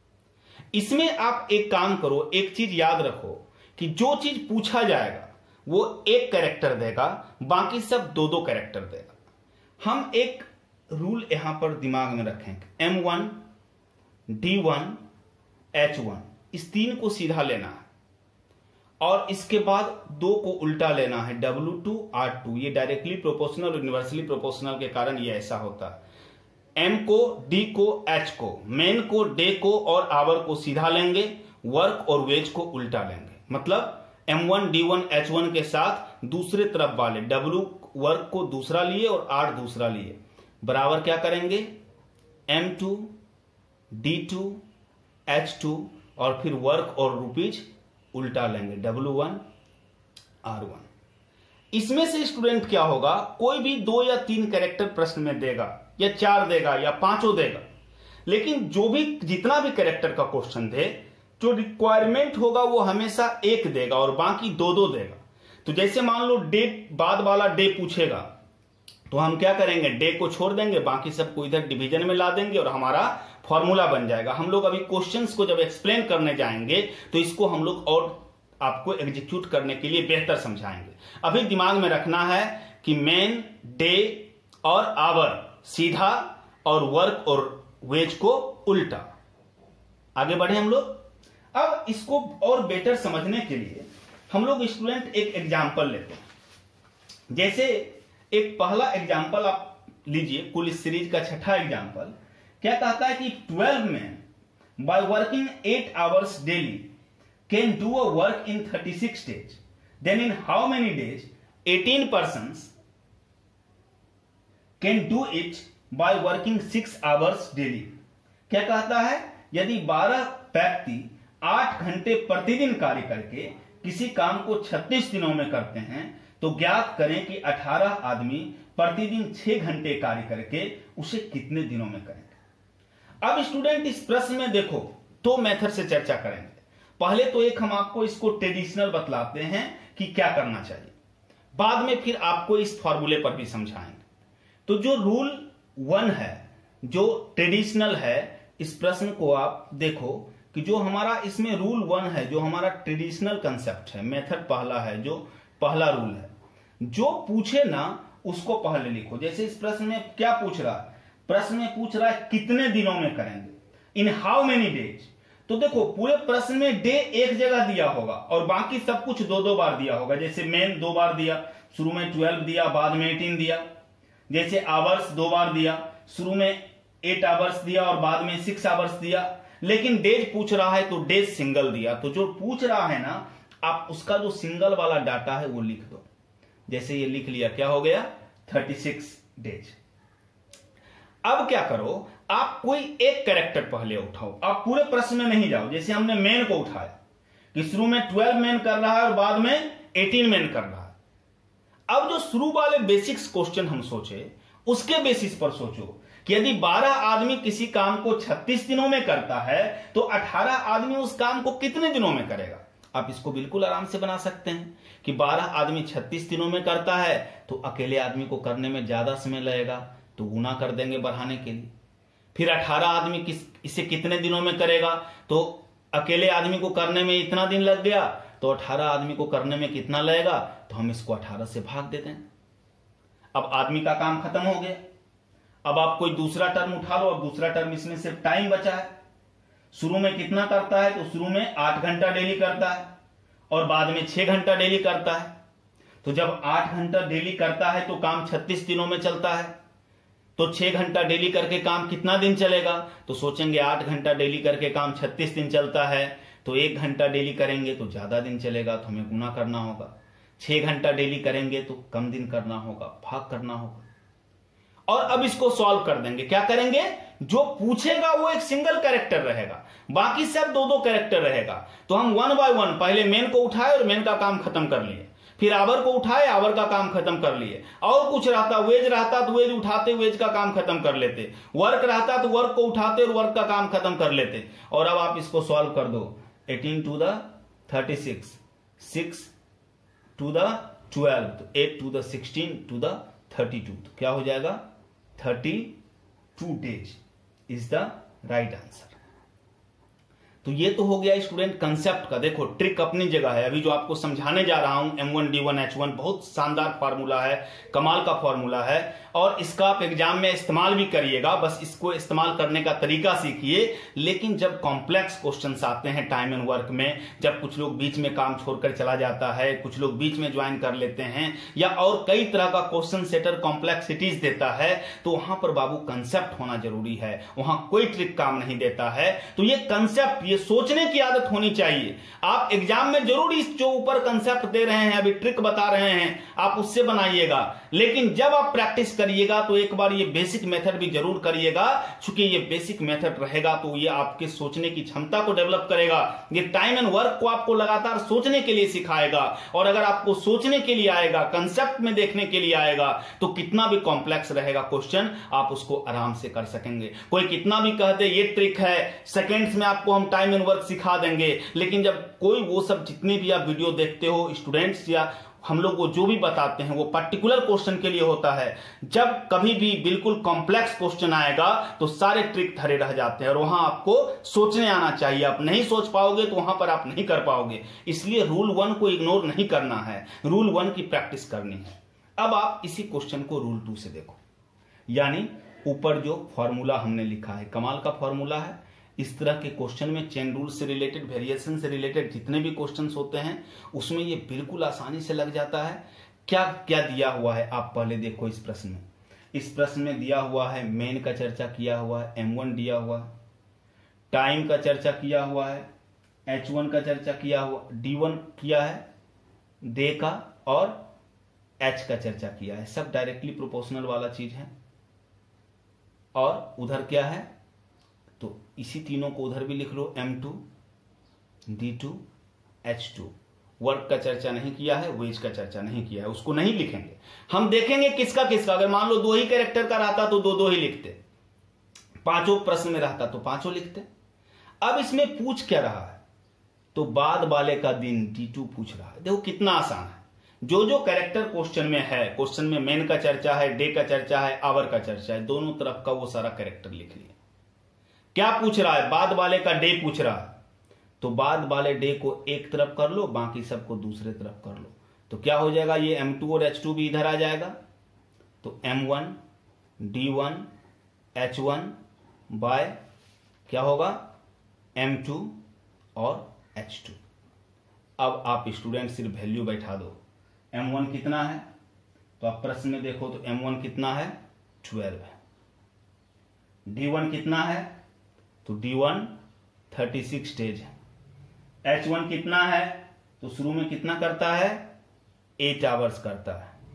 इसमें आप एक काम करो, एक चीज याद रखो कि जो चीज पूछा जाएगा वो एक कैरेक्टर देगा, बाकी सब दो दो कैरेक्टर देगा। हम एक रूल यहां पर दिमाग में रखेंगे, M one, D one, H one, इस तीन को सीधा लेना है और इसके बाद दो को उल्टा लेना है, डब्ल्यू टू, आर टू। ये डायरेक्टली प्रोपोर्शनल और यूनिवर्सली प्रोपोर्शनल के कारण ये ऐसा होता है। एम को, डी को, एच को, मेन को, डे को और आवर को सीधा लेंगे, वर्क और वेज को उल्टा लेंगे। मतलब M one, D one, H one के साथ दूसरे तरफ वाले W वर्क को दूसरा लिए और R दूसरा लिए, बराबर क्या करेंगे, M two, D two, H two और फिर वर्क और रुपीज उल्टा लेंगे, डब्ल्यू वन, आर वन। इसमें से स्टूडेंट क्या होगा, कोई भी दो या तीन कैरेक्टर प्रश्न में देगा, या चार देगा, या पांचों देगा, लेकिन जो भी जितना भी कैरेक्टर का क्वेश्चन दे, जो रिक्वायरमेंट होगा वो हमेशा एक देगा और बाकी दो दो देगा। तो जैसे मान लो डे बाद वाला डे पूछेगा तो हम क्या करेंगे, डे को छोड़ देंगे, बाकी सबको इधर डिवीजन में ला देंगे और हमारा फॉर्मूला बन जाएगा। हम लोग अभी क्वेश्चंस को जब एक्सप्लेन करने जाएंगे तो इसको हम लोग और आपको एग्जीक्यूट करने के लिए बेहतर समझाएंगे। अभी दिमाग में रखना है कि मेन, डे और आवर सीधा और वर्क और वेज को उल्टा। आगे बढ़े हम लोग। अब इसको और बेटर समझने के लिए हम लोग स्टूडेंट एक एग्जाम्पल लेते हैं। जैसे एक पहला एग्जाम्पल आप लीजिए, कुल इस सीरीज का छठा एग्जाम्पल क्या कहता है कि twelve men by working eight hours daily can do a work in thirty-six days. Then in how many days eighteen persons can do it by working six hours daily? क्या कहता है, यदि बारह व्यक्ति आठ घंटे प्रतिदिन कार्य करके किसी काम को छत्तीस दिनों में करते हैं तो ज्ञात करें कि अठारह आदमी प्रतिदिन छह घंटे कार्य करके उसे कितने दिनों में करेंगे। अब स्टूडेंट इस प्रश्न में देखो दो मेथड से चर्चा करेंगे। पहले तो एक हम आपको इसको ट्रेडिशनल बतलाते हैं कि क्या करना चाहिए, बाद में फिर आपको इस फॉर्मूले पर भी समझाएंगे। तो जो रूल वन है, जो ट्रेडिशनल है, इस प्रश्न को आप देखो कि जो हमारा इसमें रूल वन है, जो हमारा ट्रेडिशनल कंसेप्ट है, मेथड पहला है, जो पहला रूल है, जो पूछे ना उसको पहले लिखो। जैसे इस प्रश्न में क्या पूछ रहा है, प्रश्न में पूछ रहा है कितने दिनों में करेंगे, इन हाउ मेनी डेज। तो देखो पूरे प्रश्न में डे एक जगह दिया होगा और बाकी सब कुछ दो दो बार दिया होगा। जैसे मेन दो बार दिया, शुरू में ट्वेल्व दिया, बाद में एटीन दिया। जैसे आवर्स दो बार दिया, शुरू में एट आवर्स दिया और बाद में सिक्स आवर्स दिया। लेकिन डेज पूछ रहा है तो डेज सिंगल दिया। तो जो पूछ रहा है ना, आप उसका जो सिंगल वाला डाटा है वो लिख दो। जैसे ये लिख लिया, क्या हो गया, थर्टी सिक्स डेज। अब क्या करो, आप कोई एक कैरेक्टर पहले उठाओ, आप पूरे प्रश्न में नहीं जाओ। जैसे हमने मेन को उठाया कि शुरू में ट्वेल्व मेन कर रहा है और बाद में एटीन मेन कर रहा है। अब जो शुरू वाले बेसिक्स क्वेश्चन हम सोचे, उसके बेसिस पर सोचो कि यदि बारह आदमी किसी काम को छत्तीस दिनों में करता है तो अठारह आदमी उस काम को कितने दिनों में करेगा। आप इसको बिल्कुल आराम से बना सकते हैं कि बारह आदमी छत्तीस दिनों में करता है तो अकेले आदमी को करने में ज्यादा समय लगेगा, तो गुना कर देंगे बढ़ाने के लिए। फिर अठारह आदमी किस इसे कितने दिनों में करेगा, तो अकेले आदमी को करने में इतना दिन लग गया, तो अठारह आदमी को करने में कितना लगेगा, तो हम इसको अठारह से भाग देते हैं। अब आदमी का काम खत्म हो गया। अब आप कोई दूसरा टर्म उठा लो। अब दूसरा टर्म इसमें सिर्फ टाइम बचा है। शुरू में कितना करता है, तो शुरू में आठ घंटा डेली करता है और बाद में छह घंटा डेली करता है। तो जब आठ घंटा डेली करता है तो काम छत्तीस दिनों में चलता है। तो छह घंटा डेली करके काम कितना दिन चलेगा, तो सोचेंगे आठ घंटा डेली करके काम छत्तीस दिन चलता है, तो एक घंटा डेली करेंगे तो ज्यादा दिन चलेगा, तो हमें गुना करना होगा। छह घंटा डेली करेंगे तो कम दिन करना होगा, भाग करना होगा। और अब इसको सॉल्व कर देंगे। क्या करेंगे, जो पूछेगा वो एक सिंगल कैरेक्टर रहेगा, बाकी सब दो दो कैरेक्टर रहेगा। तो हम वन बाय वन पहले मेन को उठाए और मेन का काम खत्म कर लिए, फिर आवर को उठाए, आवर का काम खत्म कर लिए। और कुछ रहता, वेज रहता तो वेज उठाते, वेज का काम खत्म कर लेते। वर्क रहता तो वर्क को उठाते और वर्क का काम खत्म कर लेते। और अब आप इसको सॉल्व कर दो, eighteen two the thirty six, six two the twelve, तो eight two the sixteen two the thirty two, तो क्या हो जाएगा thirty two days is the right answer. तो ये तो हो गया स्टूडेंट कंसेप्ट का। देखो ट्रिक अपनी जगह है, अभी जो आपको समझाने जा रहा हूं M one D one H one बहुत शानदार फार्मूला है, कमाल का फार्मूला है, और इसका आप एग्जाम में इस्तेमाल भी करिएगा। बस इसको इस्तेमाल करने का तरीका सीखिए। लेकिन जब कॉम्प्लेक्स क्वेश्चंस आते हैं टाइम एंड वर्क में, जब कुछ लोग बीच में काम छोड़कर चला जाता है, कुछ लोग बीच में ज्वाइन कर लेते हैं, या और कई तरह का क्वेश्चन सेटर कॉम्प्लेक्सिटीज देता है, तो वहां पर बाबू कंसेप्ट होना जरूरी है, वहां कोई ट्रिक काम नहीं देता है। तो ये कंसेप्ट, ये सोचने की आदत होनी चाहिए। आप एग्जाम में जरूर इस जो ऊपर कंसेप्ट दे रहे हैं, अभी ट्रिक बता रहे हैं, आप उससे बनाइएगा। लेकिन जब आप प्रैक्टिस करिएगा तो एक बार ये बेसिक मेथड भी जरूर करिएगा, क्योंकि ये बेसिक मेथड रहेगा तो ये आपके सोचने की क्षमता को डेवलप करेगा। ये टाइम एंड वर्क को आपको लगातार सोचने के लिए सिखाएगा, और अगर आपको सोचने के लिए आएगा, कंसेप्ट में देखने के लिए आएगा, तो कितना भी कॉम्प्लेक्स रहेगा क्वेश्चन आप उसको आराम से कर सकेंगे। कोई कितना भी कह दे ये ट्रिक है, सेकेंड्स में आपको हम टाइम एंड वर्क सिखा देंगे, लेकिन जब कोई वो सब जितने भी आप वीडियो देखते हो स्टूडेंट्स, या हम लोग वो जो भी बताते हैं वो पर्टिकुलर क्वेश्चन के लिए होता है। जब कभी भी बिल्कुल कॉम्प्लेक्स क्वेश्चन आएगा तो सारे ट्रिक धरे रह जाते हैं, और वहां आपको सोचने आना चाहिए। आप नहीं सोच पाओगे तो वहां पर आप नहीं कर पाओगे। इसलिए रूल वन को इग्नोर नहीं करना है, रूल वन की प्रैक्टिस करनी है। अब आप इसी क्वेश्चन को रूल टू से देखो, यानी ऊपर जो फॉर्मूला हमने लिखा है, कमाल का फॉर्मूला है। इस तरह के क्वेश्चन में चेन रूल से रिलेटेड, वेरिएशन से रिलेटेड जितने भी क्वेश्चंस होते हैं उसमें ये बिल्कुल आसानी से लग जाता है। क्या क्या दिया हुआ है आप पहले देखो इस प्रश्न में। इस प्रश्न में दिया हुआ है मेन का चर्चा किया हुआ है, एम वन दिया हुआ है, टाइम का चर्चा किया हुआ है, एच वन का चर्चा किया हुआ, डी वन किया है, डे का, और एच का चर्चा किया है। सब डायरेक्टली प्रोपोर्शनल वाला चीज है। और उधर क्या है, तो इसी तीनों को उधर भी लिख लो, M two, D two, H two. Work का चर्चा नहीं किया है, वेज का चर्चा नहीं किया है, उसको नहीं लिखेंगे। हम देखेंगे किसका किसका। अगर मान लो दो ही कैरेक्टर का रहता तो दो दो ही लिखते, पांचों प्रश्न में रहता तो पांचों लिखते। अब इसमें पूछ क्या रहा है, तो बाद वाले का दिन डी टू पूछ रहा है। देखो कितना आसान है। जो जो कैरेक्टर क्वेश्चन में है, क्वेश्चन में मेन का चर्चा है, डे का चर्चा है, आवर का चर्चा है, दोनों तरफ का वो सारा कैरेक्टर लिख लिया। क्या पूछ रहा है, बाद वाले का डे पूछ रहा है, तो बाद वाले डे को एक तरफ कर लो, बाकी सबको दूसरे तरफ कर लो। तो क्या हो जाएगा, ये एम टू और एच टू भी इधर आ जाएगा। तो M one, D one, H one by क्या होगा, एम टू और एच टू। अब आप स्टूडेंट सिर्फ वैल्यू बैठा दो। एम वन कितना है, तो आप प्रश्न में देखो तो एम वन कितना है, ट्वेल्व है। डी वन कितना है, तो D one thirty six days है। एच वन कितना है, तो शुरू में कितना करता है, एट आवर्स करता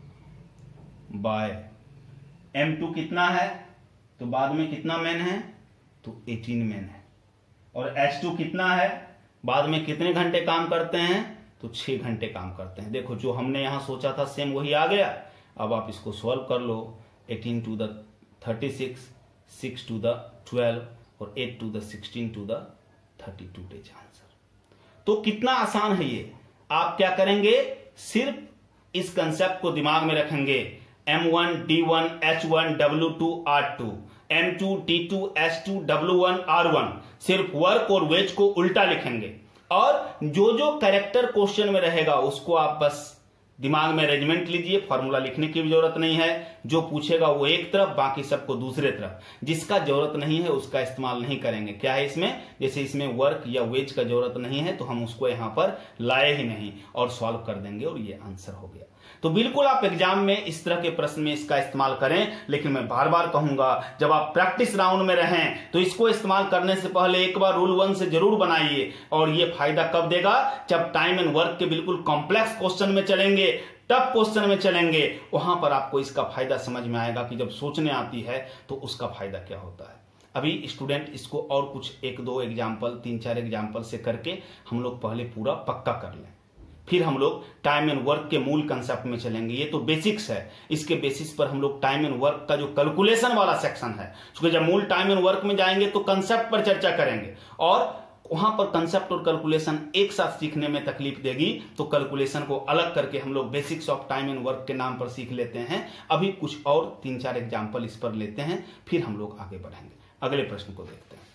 है। बाय एम टू कितना है, तो बाद में कितना मैन है, तो एटीन मैन है। और एच टू कितना है, बाद में कितने घंटे काम करते हैं, तो छह घंटे काम करते हैं। देखो जो हमने यहां सोचा था सेम वही आ गया। अब आप इसको सॉल्व कर लो। Eighteen two the thirty six, six two the twelve, और eight two the sixteen two the thirty two days answer. तो कितना आसान है ये। आप क्या करेंगे, सिर्फ इस कंसेप्ट को दिमाग में रखेंगे। M one, D one, H one, W two, R two, M two, D two, H two, W one, R one. सिर्फ वर्क और वेज को उल्टा लिखेंगे, और जो जो कैरेक्टर क्वेश्चन में रहेगा उसको आप बस दिमाग में अरेंजमेंट लीजिए। फॉर्मूला लिखने की भी जरूरत नहीं है। जो पूछेगा वो एक तरफ, बाकी सबको दूसरे तरफ। जिसका जरूरत नहीं है उसका इस्तेमाल नहीं करेंगे। क्या है इसमें, जैसे इसमें वर्क या वेज का जरूरत नहीं है तो हम उसको यहां पर लाए ही नहीं और सॉल्व कर देंगे, और ये आंसर हो गया। तो बिल्कुल आप एग्जाम में इस तरह के प्रश्न में इसका इस्तेमाल करें। लेकिन मैं बार बार कहूंगा, जब आप प्रैक्टिस राउंड में रहें तो इसको इस्तेमाल करने से पहले एक बार रूल वन से जरूर बनाइए। और ये फायदा कब देगा, जब टाइम एंड वर्क के बिल्कुल कॉम्प्लेक्स क्वेश्चन में चलेंगे, टफ क्वेश्चन में चलेंगे, वहां पर आपको इसका फायदा समझ में आएगा कि जब सोचने आती है तो उसका फायदा क्या होता है। अभी स्टूडेंट इसको और कुछ एक दो एग्जाम्पल, तीन चार एग्जाम्पल से करके हम लोग पहले पूरा पक्का कर लें, फिर हम लोग टाइम एंड वर्क के मूल कंसेप्ट में चलेंगे। ये तो बेसिक्स है, इसके बेसिस पर हम लोग टाइम एंड वर्क का जो कैलकुलेशन वाला सेक्शन है, क्योंकि जब मूल टाइम एंड वर्क में जाएंगे तो कंसेप्ट पर चर्चा करेंगे, और वहां पर कंसेप्ट और कैलकुलेशन एक साथ सीखने में तकलीफ देगी, तो कैलकुलेशन को अलग करके हम लोग basics of time and work के नाम पर सीख लेते हैं। अभी कुछ और तीन चार एग्जाम्पल इस पर लेते हैं, फिर हम लोग आगे बढ़ेंगे। अगले प्रश्न को देखते हैं।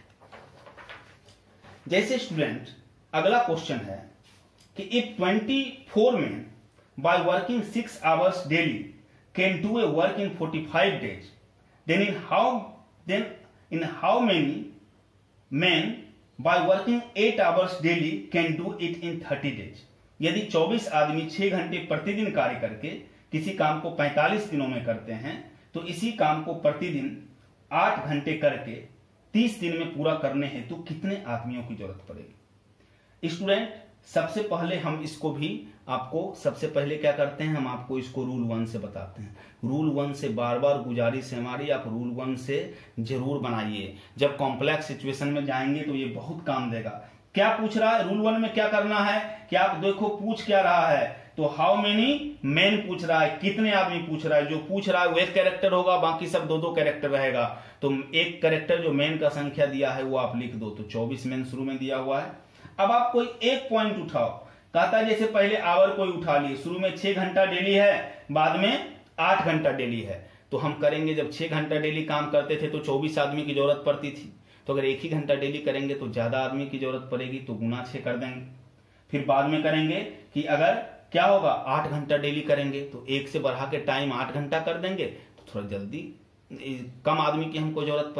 जैसे स्टूडेंट अगला क्वेश्चन है कि if twenty four men by working six hours daily can do a work in forty-five days, then in how then in how many men by working eight hours daily can do it in thirty days? यदि चौबीस आदमी छह घंटे प्रतिदिन कार्य करके किसी काम को पैंतालीस दिनों में करते हैं, तो इसी काम को प्रतिदिन आठ घंटे करके तीस दिन में पूरा करने हेतु तो कितने आदमियों की जरूरत पड़ेगी? स्टूडेंट सबसे पहले हम इसको भी आपको सबसे पहले क्या करते हैं, हम आपको इसको रूल वन से बताते हैं। रूल वन से बार बार गुजारिश है हमारी, आप रूल वन से जरूर बनाइए। जब कॉम्प्लेक्स सिचुएशन में जाएंगे तो ये बहुत काम देगा। क्या पूछ रहा है रूल वन में, क्या करना है कि आप देखो पूछ क्या रहा है, तो हाउ मेनी मैन पूछ रहा है, कितने आदमी पूछ रहा है। जो पूछ रहा है वो एक कैरेक्टर होगा, बाकी सब दो दो कैरेक्टर रहेगा। तो एक कैरेक्टर जो मैन का संख्या दिया है वो आप लिख दो, तो चौबीस मैन शुरू में दिया हुआ है। अब आप कोई एक पॉइंट उठाओ, कहता है जैसे पहले आवर कोई उठा लिए, शुरू में छह घंटा डेली है, बाद में आठ घंटा डेली है। तो हम करेंगे, जब छह घंटा डेली काम करते थे तो चौबीस आदमी की जरूरत पड़ती थी, तो अगर एक ही घंटा डेली करेंगे तो ज्यादा आदमी की जरूरत पड़ेगी, तो गुना छह कर देंगे। फिर बाद में करेंगे कि अगर क्या होगा, आठ घंटा डेली करेंगे तो एक से बढ़ा के टाइम आठ घंटा कर देंगे, तो थोड़ा जल्दी कम आदमी की हमको जरूरत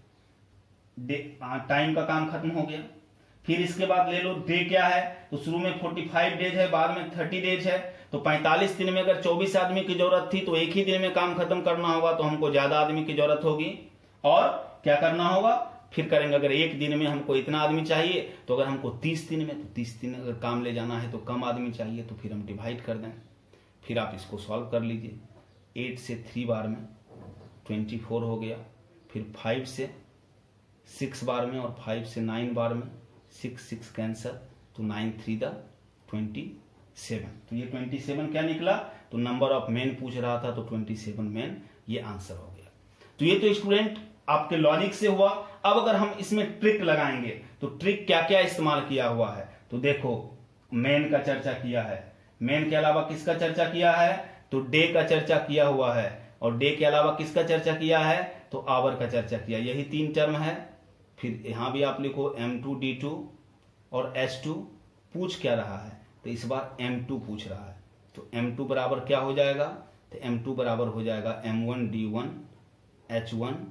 पड़ेगी, टाइम का काम खत्म हो गया। फिर इसके बाद ले लो डे क्या है, तो शुरू में पैंतालीस डेज है, बाद में तीस डेज है, तो पैंतालीस दिन में अगर चौबीस आदमी की जरूरत थी तो एक ही दिन में काम खत्म करना होगा, तो हमको ज्यादा आदमी की जरूरत होगी। और क्या करना होगा, फिर करेंगे, अगर एक दिन में हमको इतना आदमी चाहिए, तो अगर हमको तीस दिन में, तो तीस दिन अगर काम ले जाना है तो कम आदमी चाहिए, तो फिर हम डिवाइड कर दें। फिर आप इसको सॉल्व कर लीजिए। एट से थ्री बार में ट्वेंटी फोर हो गया, फिर फाइव से सिक्स बार में और फाइव से नाइन बार में, सिक्स सिक्स कैंसर, तो nine three the twenty seven. तो ये ट्वेंटी सेवन क्या निकला, तो नंबर ऑफ मेन पूछ रहा था, तो ट्वेंटी सेवन मेन ये आंसर हो गया। तो ये तो स्टूडेंट आपके लॉजिक से हुआ। अब अगर हम इसमें ट्रिक लगाएंगे तो ट्रिक क्या क्या इस्तेमाल किया हुआ है, तो देखो मेन का चर्चा किया है, मेन के अलावा किसका चर्चा किया है, तो डे का चर्चा किया हुआ है, और डे के अलावा किसका चर्चा किया है, तो आवर का चर्चा किया। यही तीन टर्म है। फिर यहां भी आप लिखो एम टू डी टू और एच टू। पूछ क्या रहा है, तो इस बार एम टू पूछ रहा है, तो एम टू बराबर क्या हो जाएगा, तो एम टू बराबर हो जाएगा M one D one H one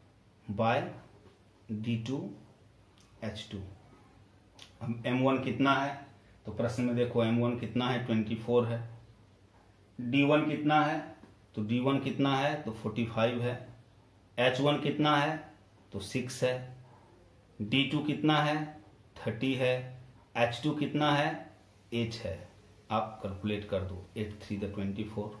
by D two H two. अब एम वन कितना है, तो प्रश्न में देखो एम वन कितना है, ट्वेंटी फोर है। डी वन कितना है, तो डी वन कितना है, तो फोर्टी फाइव है। एच वन कितना है, तो सिक्स है। डी टू कितना है, थर्टी है। एच टू कितना है, एट है। आप कैलकुलेट कर दो, eight three the twenty four,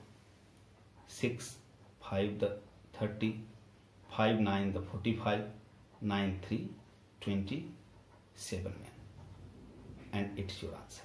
six five the thirty, five nine the forty five, nine three twenty seven में, एंड इट्स योर आंसर।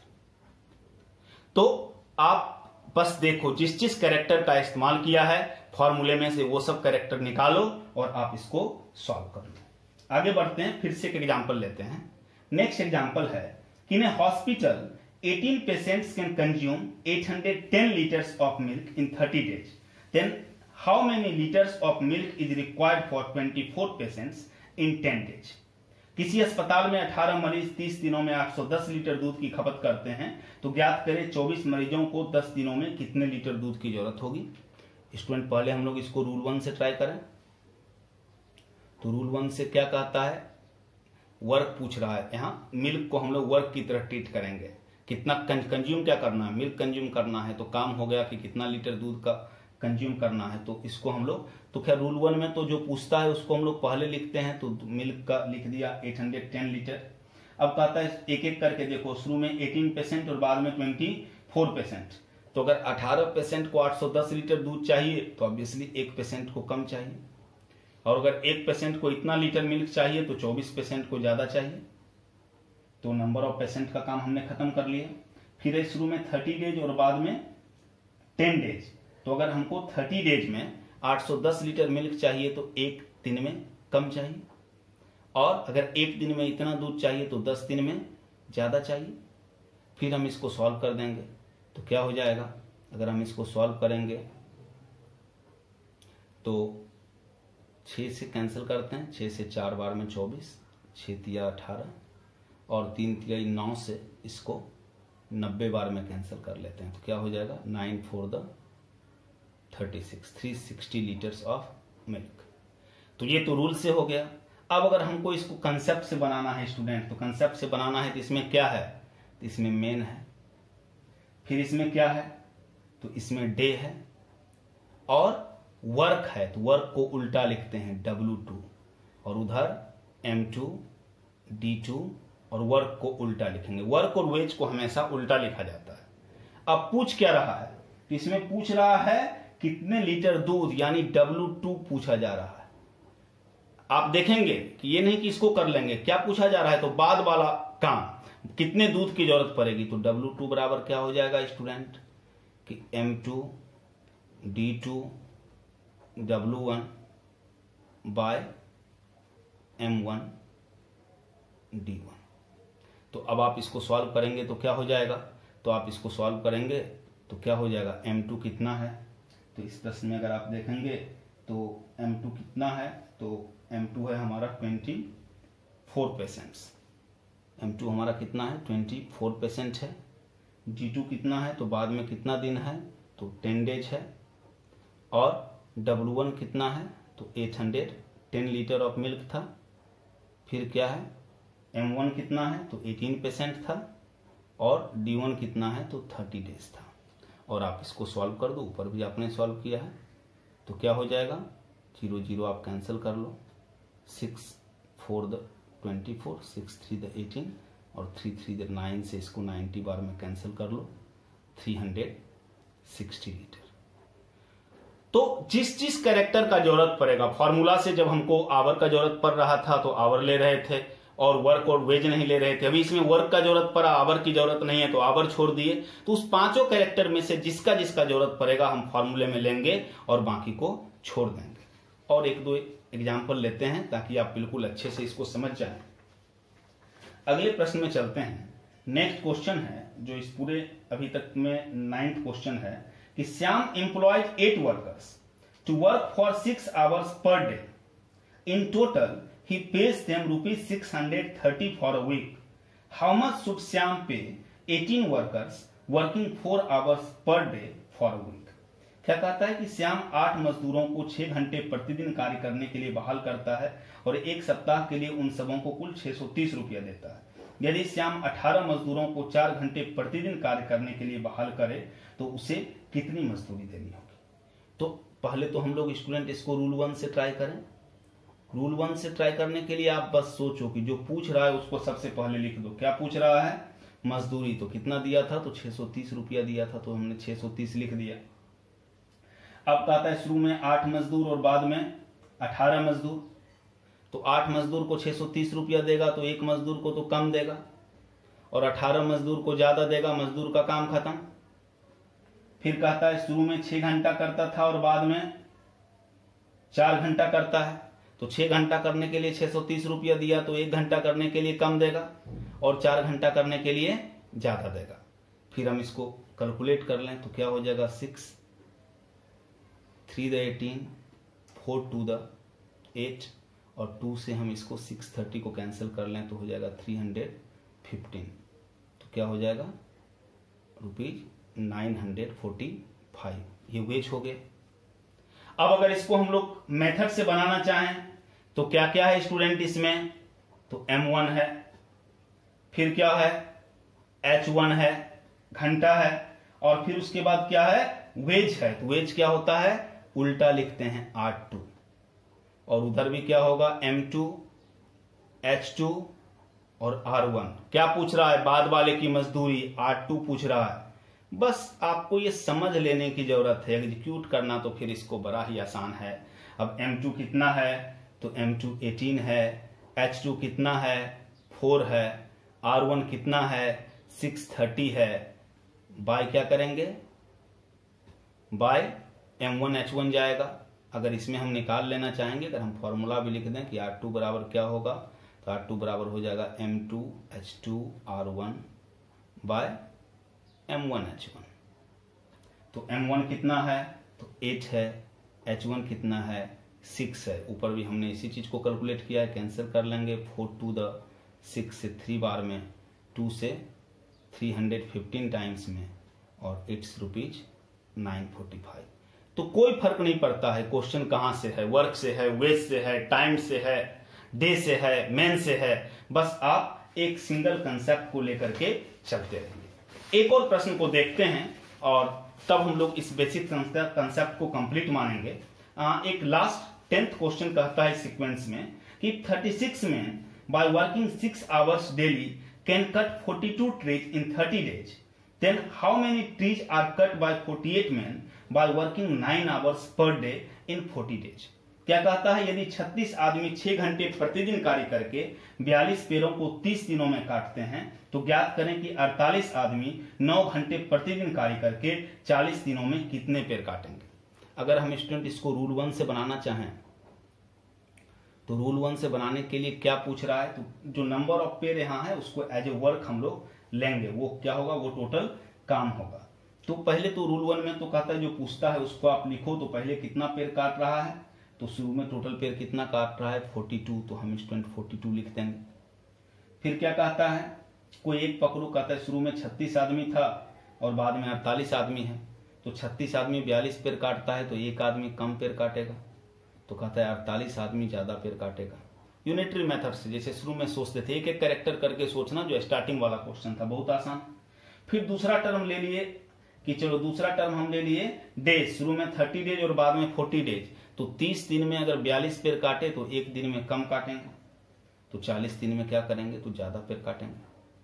तो आप बस देखो जिस जिस कैरेक्टर का इस्तेमाल किया है फॉर्मूले में से वो सब कैरेक्टर निकालो और आप इसको सॉल्व कर लो। आगे बढ़ते हैं, फिर से एक एग्जांपल लेते हैं। नेक्स्ट एग्जांपल है कि in a hospital eighteen patients can consume eight hundred ten liters of milk in thirty days. Then how many liters of milk is required for twenty-four patients in ten days? किसी अस्पताल में अठारह मरीज तीस दिनों में आठ सौ दस लीटर दूध की खपत करते हैं, तो ज्ञात करें चौबीस मरीजों को दस दिनों में कितने लीटर दूध की जरूरत होगी। स्टूडेंट पहले हम लोग इसको रूल वन से ट्राई करें। तो रूल वन से क्या कहता है, वर्क पूछ रहा है। यहां मिल्क को हम लोग वर्क की तरह ट्रीट करेंगे। कितना कंज्यूम क्या करना है, मिल्क कंज्यूम करना है, तो काम हो गया कि कितना लीटर दूध का कंज्यूम करना है। तो इसको हम लोग, तो खैर रूल वन में तो जो पूछता है उसको हम लोग पहले लिखते हैं, तो मिल्क का लिख दिया आठ सौ दस लीटर। अब कहता है एक एक करके देखो, शुरू में अठारह परसेंट और बाद में चौबीस परसेंट। तो अगर अठारह परसेंट को आठ सौ दस लीटर दूध चाहिए तो ऑब्वियसली एक परसेंट को कम चाहिए, और अगर एक परसेंट को इतना लीटर मिल्क चाहिए तो चौबीस परसेंट को ज्यादा चाहिए। तो नंबर ऑफ पेशेंट का काम हमने खत्म कर लिया। फिर शुरू में तीस डेज और बाद में दस डेज। तो अगर हमको तीस डेज में आठ सौ दस लीटर मिल्क चाहिए तो एक दिन में कम चाहिए, और अगर एक दिन में इतना दूध चाहिए तो दस दिन में ज़्यादा चाहिए। फिर हम इसको सॉल्व कर देंगे तो क्या हो जाएगा, अगर हम इसको सॉल्व करेंगे तो छः से कैंसिल करते हैं, छः से चार बार में चौबीस, छः तिया अठारह और तीन तिया नौ से इसको नब्बे बार में कैंसिल कर लेते हैं तो क्या हो जाएगा, nine four the thirty six, three sixty litres of milk. तो ये तो रूल से हो गया। अब अगर हमको इसको कंसेप्ट से बनाना है स्टूडेंट, तो कंसेप्ट से बनाना है तो इसमें क्या है, तो इसमें मेन है, फिर इसमें क्या है, तो इसमें डे है और वर्क है, तो वर्क को उल्टा लिखते हैं डब्ल्यू टू और उधर एम टू डी टू और वर्क को उल्टा लिखेंगे। वर्क और वेज को हमेशा उल्टा लिखा जाता है। अब पूछ क्या रहा है, तो इसमें पूछ रहा है कितने लीटर दूध, यानी डब्ल्यू टू पूछा जा रहा है। आप देखेंगे कि ये नहीं कि इसको कर लेंगे, क्या पूछा जा रहा है, तो बाद वाला काम कितने दूध की जरूरत पड़ेगी, तो डब्ल्यू टू बराबर क्या हो जाएगा स्टूडेंट कि M two D two W one by M one D one. तो अब आप इसको सॉल्व करेंगे तो क्या हो जाएगा, तो आप इसको सॉल्व करेंगे तो क्या हो जाएगा, एम टू कितना है, तो इस प्रश्न में अगर आप देखेंगे तो एम टू कितना है, तो एम टू है हमारा twenty four percent, M two हमारा कितना है ट्वेंटी फोर परसेंट है। डी टू कितना है, तो बाद में कितना दिन है, तो टेन डेज है। और डब्ल्यू वन कितना है, तो eight hundred ten litre of milk था। फिर क्या है, एम वन कितना है, तो एटीन परसेंट था और डी वन कितना है, तो थर्टी डेज था। और आप इसको सॉल्व कर दो, ऊपर भी आपने सॉल्व किया है तो क्या हो जाएगा, जीरो जीरो आप कैंसिल कर लो, six four the twenty four, six three the eighteen और थ्री थ्री द नाइन से इसको नाइन्टी बार में कैंसिल कर लो, थ्री हंड्रेड सिक्सटी लीटर। तो जिस जिस कैरेक्टर का जरूरत पड़ेगा, फॉर्मूला से जब हमको आवर का जरूरत पड़ रहा था तो आवर ले रहे थे और वर्क और वेज नहीं ले रहे थे। अभी इसमें वर्क का जरूरत पड़ा, आवर की जरूरत नहीं है तो आवर छोड़ दिए। तो उस पांचों कैरेक्टर में से जिसका जिसका जरूरत पड़ेगा हम फॉर्मूले में लेंगे और बाकी को छोड़ देंगे। और एक दो एग्जाम्पल लेते हैं ताकि आप बिल्कुल अच्छे से इसको समझ जाएं। अगले प्रश्न में चलते हैं। नेक्स्ट क्वेश्चन है जो इस पूरे अभी तक में नाइन्थ क्वेश्चन है कि Shyam employs eight workers to work for six hours per day. In total he pays them rupees six hundred thirty for a week. How much should Shyam pay eighteen workers working four hours per day for a week? क्या कहता है कि श्याम आठ मजदूरों को छह घंटे प्रतिदिन कार्य करने के लिए बहाल करता है और एक सप्ताह के लिए उन सबों को कुल छह सौ तीस रुपया देता है। यदि श्याम अठारह मजदूरों को चार घंटे प्रतिदिन कार्य करने के लिए बहाल करे तो उसे कितनी मजदूरी देनी होगी। तो पहले तो हम लोग स्टूडेंट इसको रूल वन से ट्राई करें। रूल वन से ट्राई करने के लिए आप बस सोचो कि जो पूछ रहा है उसको सबसे पहले लिख दो। क्या पूछ रहा है, मजदूरी, तो कितना दिया था, तो छह सौ तीस रुपया दिया था तो हमने छह सौ तीस लिख दिया। अब कहता है शुरू में आठ मजदूर और बाद में अठारह मजदूर, तो आठ मजदूर को छह सौ तीस रुपया देगा तो एक मजदूर को तो कम देगा और अठारह मजदूर को ज्यादा देगा, मजदूर का काम खत्म। फिर कहता है शुरू में छह घंटा करता था और बाद में चार घंटा करता है, तो छह घंटा करने के लिए छह सौ तीस रुपया दिया तो एक घंटा करने के लिए कम देगा और चार घंटा करने के लिए ज्यादा देगा। फिर हम इसको कैलकुलेट कर लें तो क्या हो जाएगा, six three the eighteen, four two the eight और टू से हम इसको सिक्स थर्टी को कैंसिल कर लें तो हो जाएगा थ्री हंड्रेड फिफ्टीन। तो क्या हो जाएगा, rupees nine hundred forty five. ये वेज हो गए। अब अगर इसको हम लोग मेथड से बनाना चाहें तो क्या क्या है स्टूडेंट इसमें, तो एम वन है, फिर क्या है एच वन है, घंटा है और फिर उसके बाद क्या है वेज है। तो वेज क्या होता है, उल्टा लिखते हैं आर टू और उधर भी क्या होगा एम टू एच टू और आर वन। क्या पूछ रहा है, बाद वाले की मजदूरी, आर टू पूछ रहा है। बस आपको ये समझ लेने की जरूरत है, एग्जीक्यूट करना तो फिर इसको बड़ा ही आसान है। अब एम टू कितना है, तो एम टू एटीन है, एच टू कितना है फोर है, आर वन कितना है सिक्स थर्टी है, बाय क्या करेंगे, by M one H one जाएगा। अगर इसमें हम निकाल लेना चाहेंगे, अगर हम फॉर्मूला भी लिख दें कि आर टू बराबर क्या होगा, तो आर टू बराबर हो जाएगा M two H two R one by M one H one. तो एम वन कितना है, तो एट है, एच वन कितना है, सिक्स है। ऊपर भी हमने इसी चीज को कैलकुलेट किया है, कैंसिल कर लेंगे। फोर टू द सिक्स से थ्री बार में, टू से थ्री हंड्रेड फिफ्टीन टाइम्स में, और it's rupees nine forty five. तो कोई फर्क नहीं पड़ता है क्वेश्चन कहाँ से है, वर्क से है, वेज से है, टाइम से है, डे से है, मैन से है, बस आप एक सिंगल कंसेप्ट को लेकर के चलते रहेंगे। एक और प्रश्न को देखते हैं और तब हम लोग इस बेसिक कंसेप्ट को कंप्लीट मानेंगे। आ, एक लास्ट टेंथ क्वेश्चन कहता है सीक्वेंस में कि thirty six man by working six hours daily can cut forty two trees in thirty days, then how many trees are cut by forty-eight men by working nine hours per day in forty days? क्या कहता है, यदि छत्तीस आदमी छह घंटे प्रतिदिन कार्य करके बयालीस पेड़ों को तीस दिनों में काटते हैं तो ज्ञात करें कि अड़तालीस आदमी नौ घंटे प्रतिदिन कार्य करके चालीस दिनों में कितने पेड़ काटेंगे। अगर हम स्टूडेंट इसको रूल वन से बनाना चाहें तो रूल वन से बनाने के लिए क्या पूछ रहा है, तो जो नंबर ऑफ पेड़ यहाँ है उसको एज ए वर्क हम लोग लेंगे, वो क्या होगा, वो टोटल काम होगा। तो पहले तो रूल वन में तो कहता है जो पूछता है उसको आप लिखो, तो पहले कितना पेड़ काट रहा है, तो शुरू में टोटल पेड़ कितना काट रहा है फोर्टी टू, तो हम स्टूडेंट फोर्टी टू लिख देंगे। फिर क्या कहता है, कोई एक पकड़ो, कहता है शुरू में छत्तीस आदमी था और बाद में अड़तालीस आदमी है, तो छत्तीस आदमी बयालीस पेड़ काटता है तो एक आदमी कम पेड़ काटेगा, तो कहता है अड़तालीस आदमी ज्यादा पेड़ काटेगा। यूनिटरी मेथड से जैसे शुरू में सोचते थे, एक एक कैरेक्टर करके सोचना, जो स्टार्टिंग वाला क्वेश्चन था, बहुत आसान। फिर दूसरा टर्म ले लिए कि चलो दूसरा टर्म हम ले लिए डेज, शुरू में थर्टी डेज और बाद में फोर्टी डेज, तो तीस दिन में अगर बयालीस पेड़ काटे तो एक दिन में कम काटेंगे, तो चालीस दिन में क्या करेंगे, तो ज्यादा पेड़ काटेंगे।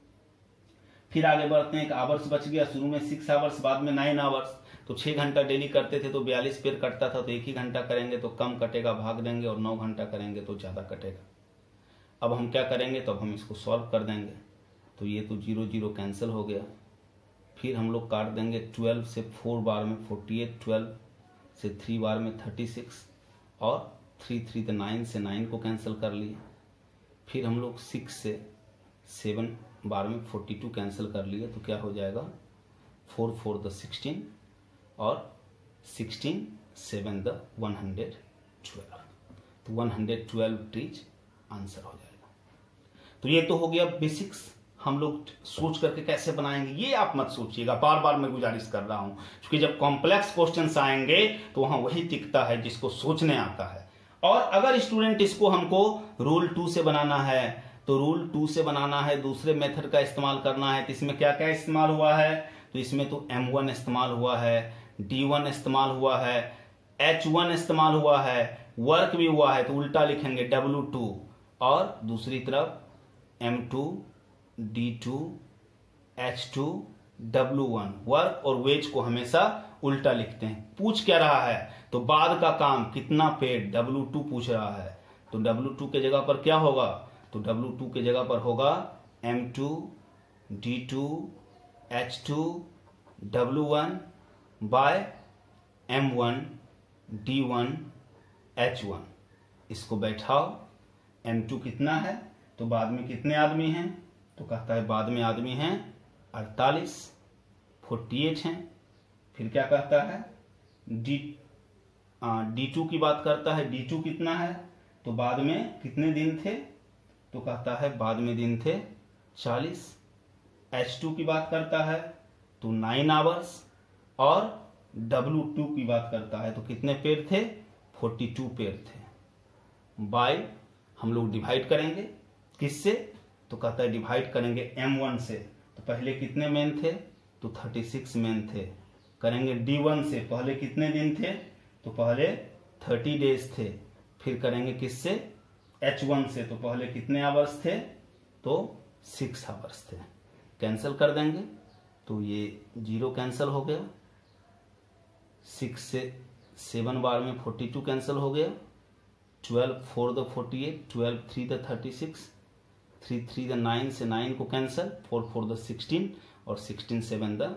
फिर आगे बढ़ते हैं, एक आवर्स बच गया, शुरू में सिक्स आवर्स बाद में नाइन आवर्स, तो छह घंटा डेली करते थे तो बयालीस पेड़ कटता था, तो एक ही घंटा करेंगे तो कम कटेगा, भाग देंगे, और नौ घंटा करेंगे तो ज्यादा कटेगा। अब हम क्या करेंगे, तो अब हम इसको सॉल्व कर देंगे, तो ये तो जीरो जीरो कैंसिल हो गया। फिर हम लोग काट देंगे ट्वेल्व से फोर बार में फोर्टी एट, ट्वेल्व से थ्री बार में थर्टी सिक्स, और थ्री थ्री द नाइन से नाइन को कैंसिल कर लिए। फिर हम लोग सिक्स से सेवन बार में फोर्टी टू कैंसिल कर लिए, तो क्या हो जाएगा, फोर फोर द सिक्सटीन, और sixteen seven the one hundred twelve, तो one hundred twelve trees answer हो जाएगा। तो ये तो हो गया बेसिक्स, हम लोग सोच करके कैसे बनाएंगे ये आप मत सोचिएगा, बार बार मैं गुजारिश कर रहा हूं, क्योंकि जब कॉम्प्लेक्स क्वेश्चंस आएंगे तो वहां वही टिकता है जिसको सोचने आता है। और अगर स्टूडेंट इसको हमको रूल टू से बनाना है, तो रूल टू से बनाना है, दूसरे मेथड का इस्तेमाल करना है, तो इसमें क्या क्या इस्तेमाल हुआ है, तो इसमें तो एम वन इस्तेमाल हुआ है, डी वन इस्तेमाल हुआ है, एच वन इस्तेमाल हुआ है, वर्क भी हुआ है, तो उल्टा लिखेंगे डब्ल्यू टू, और दूसरी तरफ M two, D two, H two, W one, work और वेज को हमेशा उल्टा लिखते हैं। पूछ क्या रहा है, तो बाद का काम कितना पेड़, डब्ल्यू टू पूछ रहा है, तो डब्ल्यू टू के जगह पर क्या होगा, तो डब्ल्यू टू के जगह पर होगा M two, D two, H two, W one by M one, D one, H one. इसको बैठाओ, एम टू कितना है, तो बाद में कितने आदमी हैं, तो कहता है बाद में आदमी हैं अड़तालीस, फोर्टी एट हैं। फिर क्या कहता है, डी डी टू की बात करता है, डी टू कितना है, तो बाद में कितने दिन थे, तो कहता है बाद में दिन थे चालीस। एच टू की बात करता है तो नाइन आवर्स, और डब्ल्यू टू की बात करता है तो कितने पेड़ थे, फोर्टी टू पेड़ थे। बाय हम लोग डिवाइड करेंगे किससे, तो कहता है डिवाइड करेंगे एम वन से, तो पहले कितने मैन थे, तो थर्टी सिक्स मैन थे। करेंगे डी वन से, पहले कितने दिन थे, तो पहले थर्टी डेज थे। फिर करेंगे किससे, एच वन से, तो पहले कितने आवर्स थे, तो सिक्स आवर्स थे। कैंसिल कर देंगे तो ये जीरो कैंसिल हो गया, सिक्स से सेवन बार में फोर्टी टू कैंसिल हो गया, twelve four the forty eight, twelve three the thirty six, three three the nine से नाइन को cancel, four four the sixteen, और sixteen seven the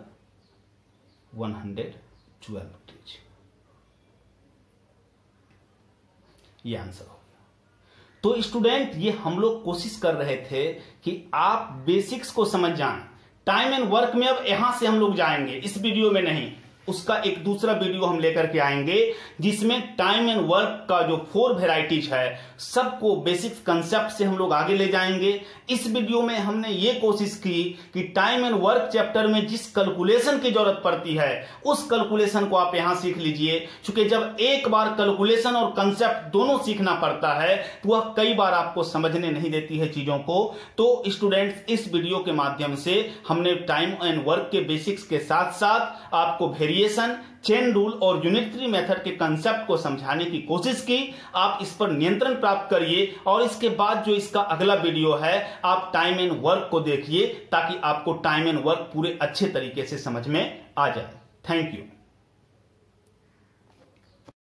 one hundred twelve trees. ये answer हो गया। तो student ये हम लोग कोशिश कर रहे थे कि आप बेसिक्स को समझ जाएं। टाइम एंड वर्क में अब यहां से हम लोग जाएंगे, इस वीडियो में नहीं, उसका एक दूसरा वीडियो हम लेकर के आएंगे जिसमें टाइम एंड वर्क का जो फोर वेराइटीज है सबको बेसिक कंसेप्ट से हम लोग आगे ले जाएंगे। इस वीडियो में हमने ये कोशिश की कि टाइम एंड वर्क चैप्टर में जिस कैलकुलेशन की जरूरत पड़ती है उस कैलकुलेशन को आप यहां सीख लीजिए, क्योंकि जब एक बार कैलकुलेशन और कंसेप्ट दोनों सीखना पड़ता है तो वह कई बार आपको समझने नहीं देती है चीजों को। तो स्टूडेंट्स, इस वीडियो के माध्यम से हमने टाइम एंड वर्क के बेसिक्स के साथ साथ आपको वेरिएशन, चेन रूल और यूनिटरी मेथड के कंसेप्ट को समझाने की कोशिश की। आप इस पर नियंत्रण प्राप्त करिए और इसके बाद जो इसका अगला वीडियो है आप टाइम एंड वर्क को देखिए ताकि आपको टाइम एंड वर्क पूरे अच्छे तरीके से समझ में आ जाए। Thank you.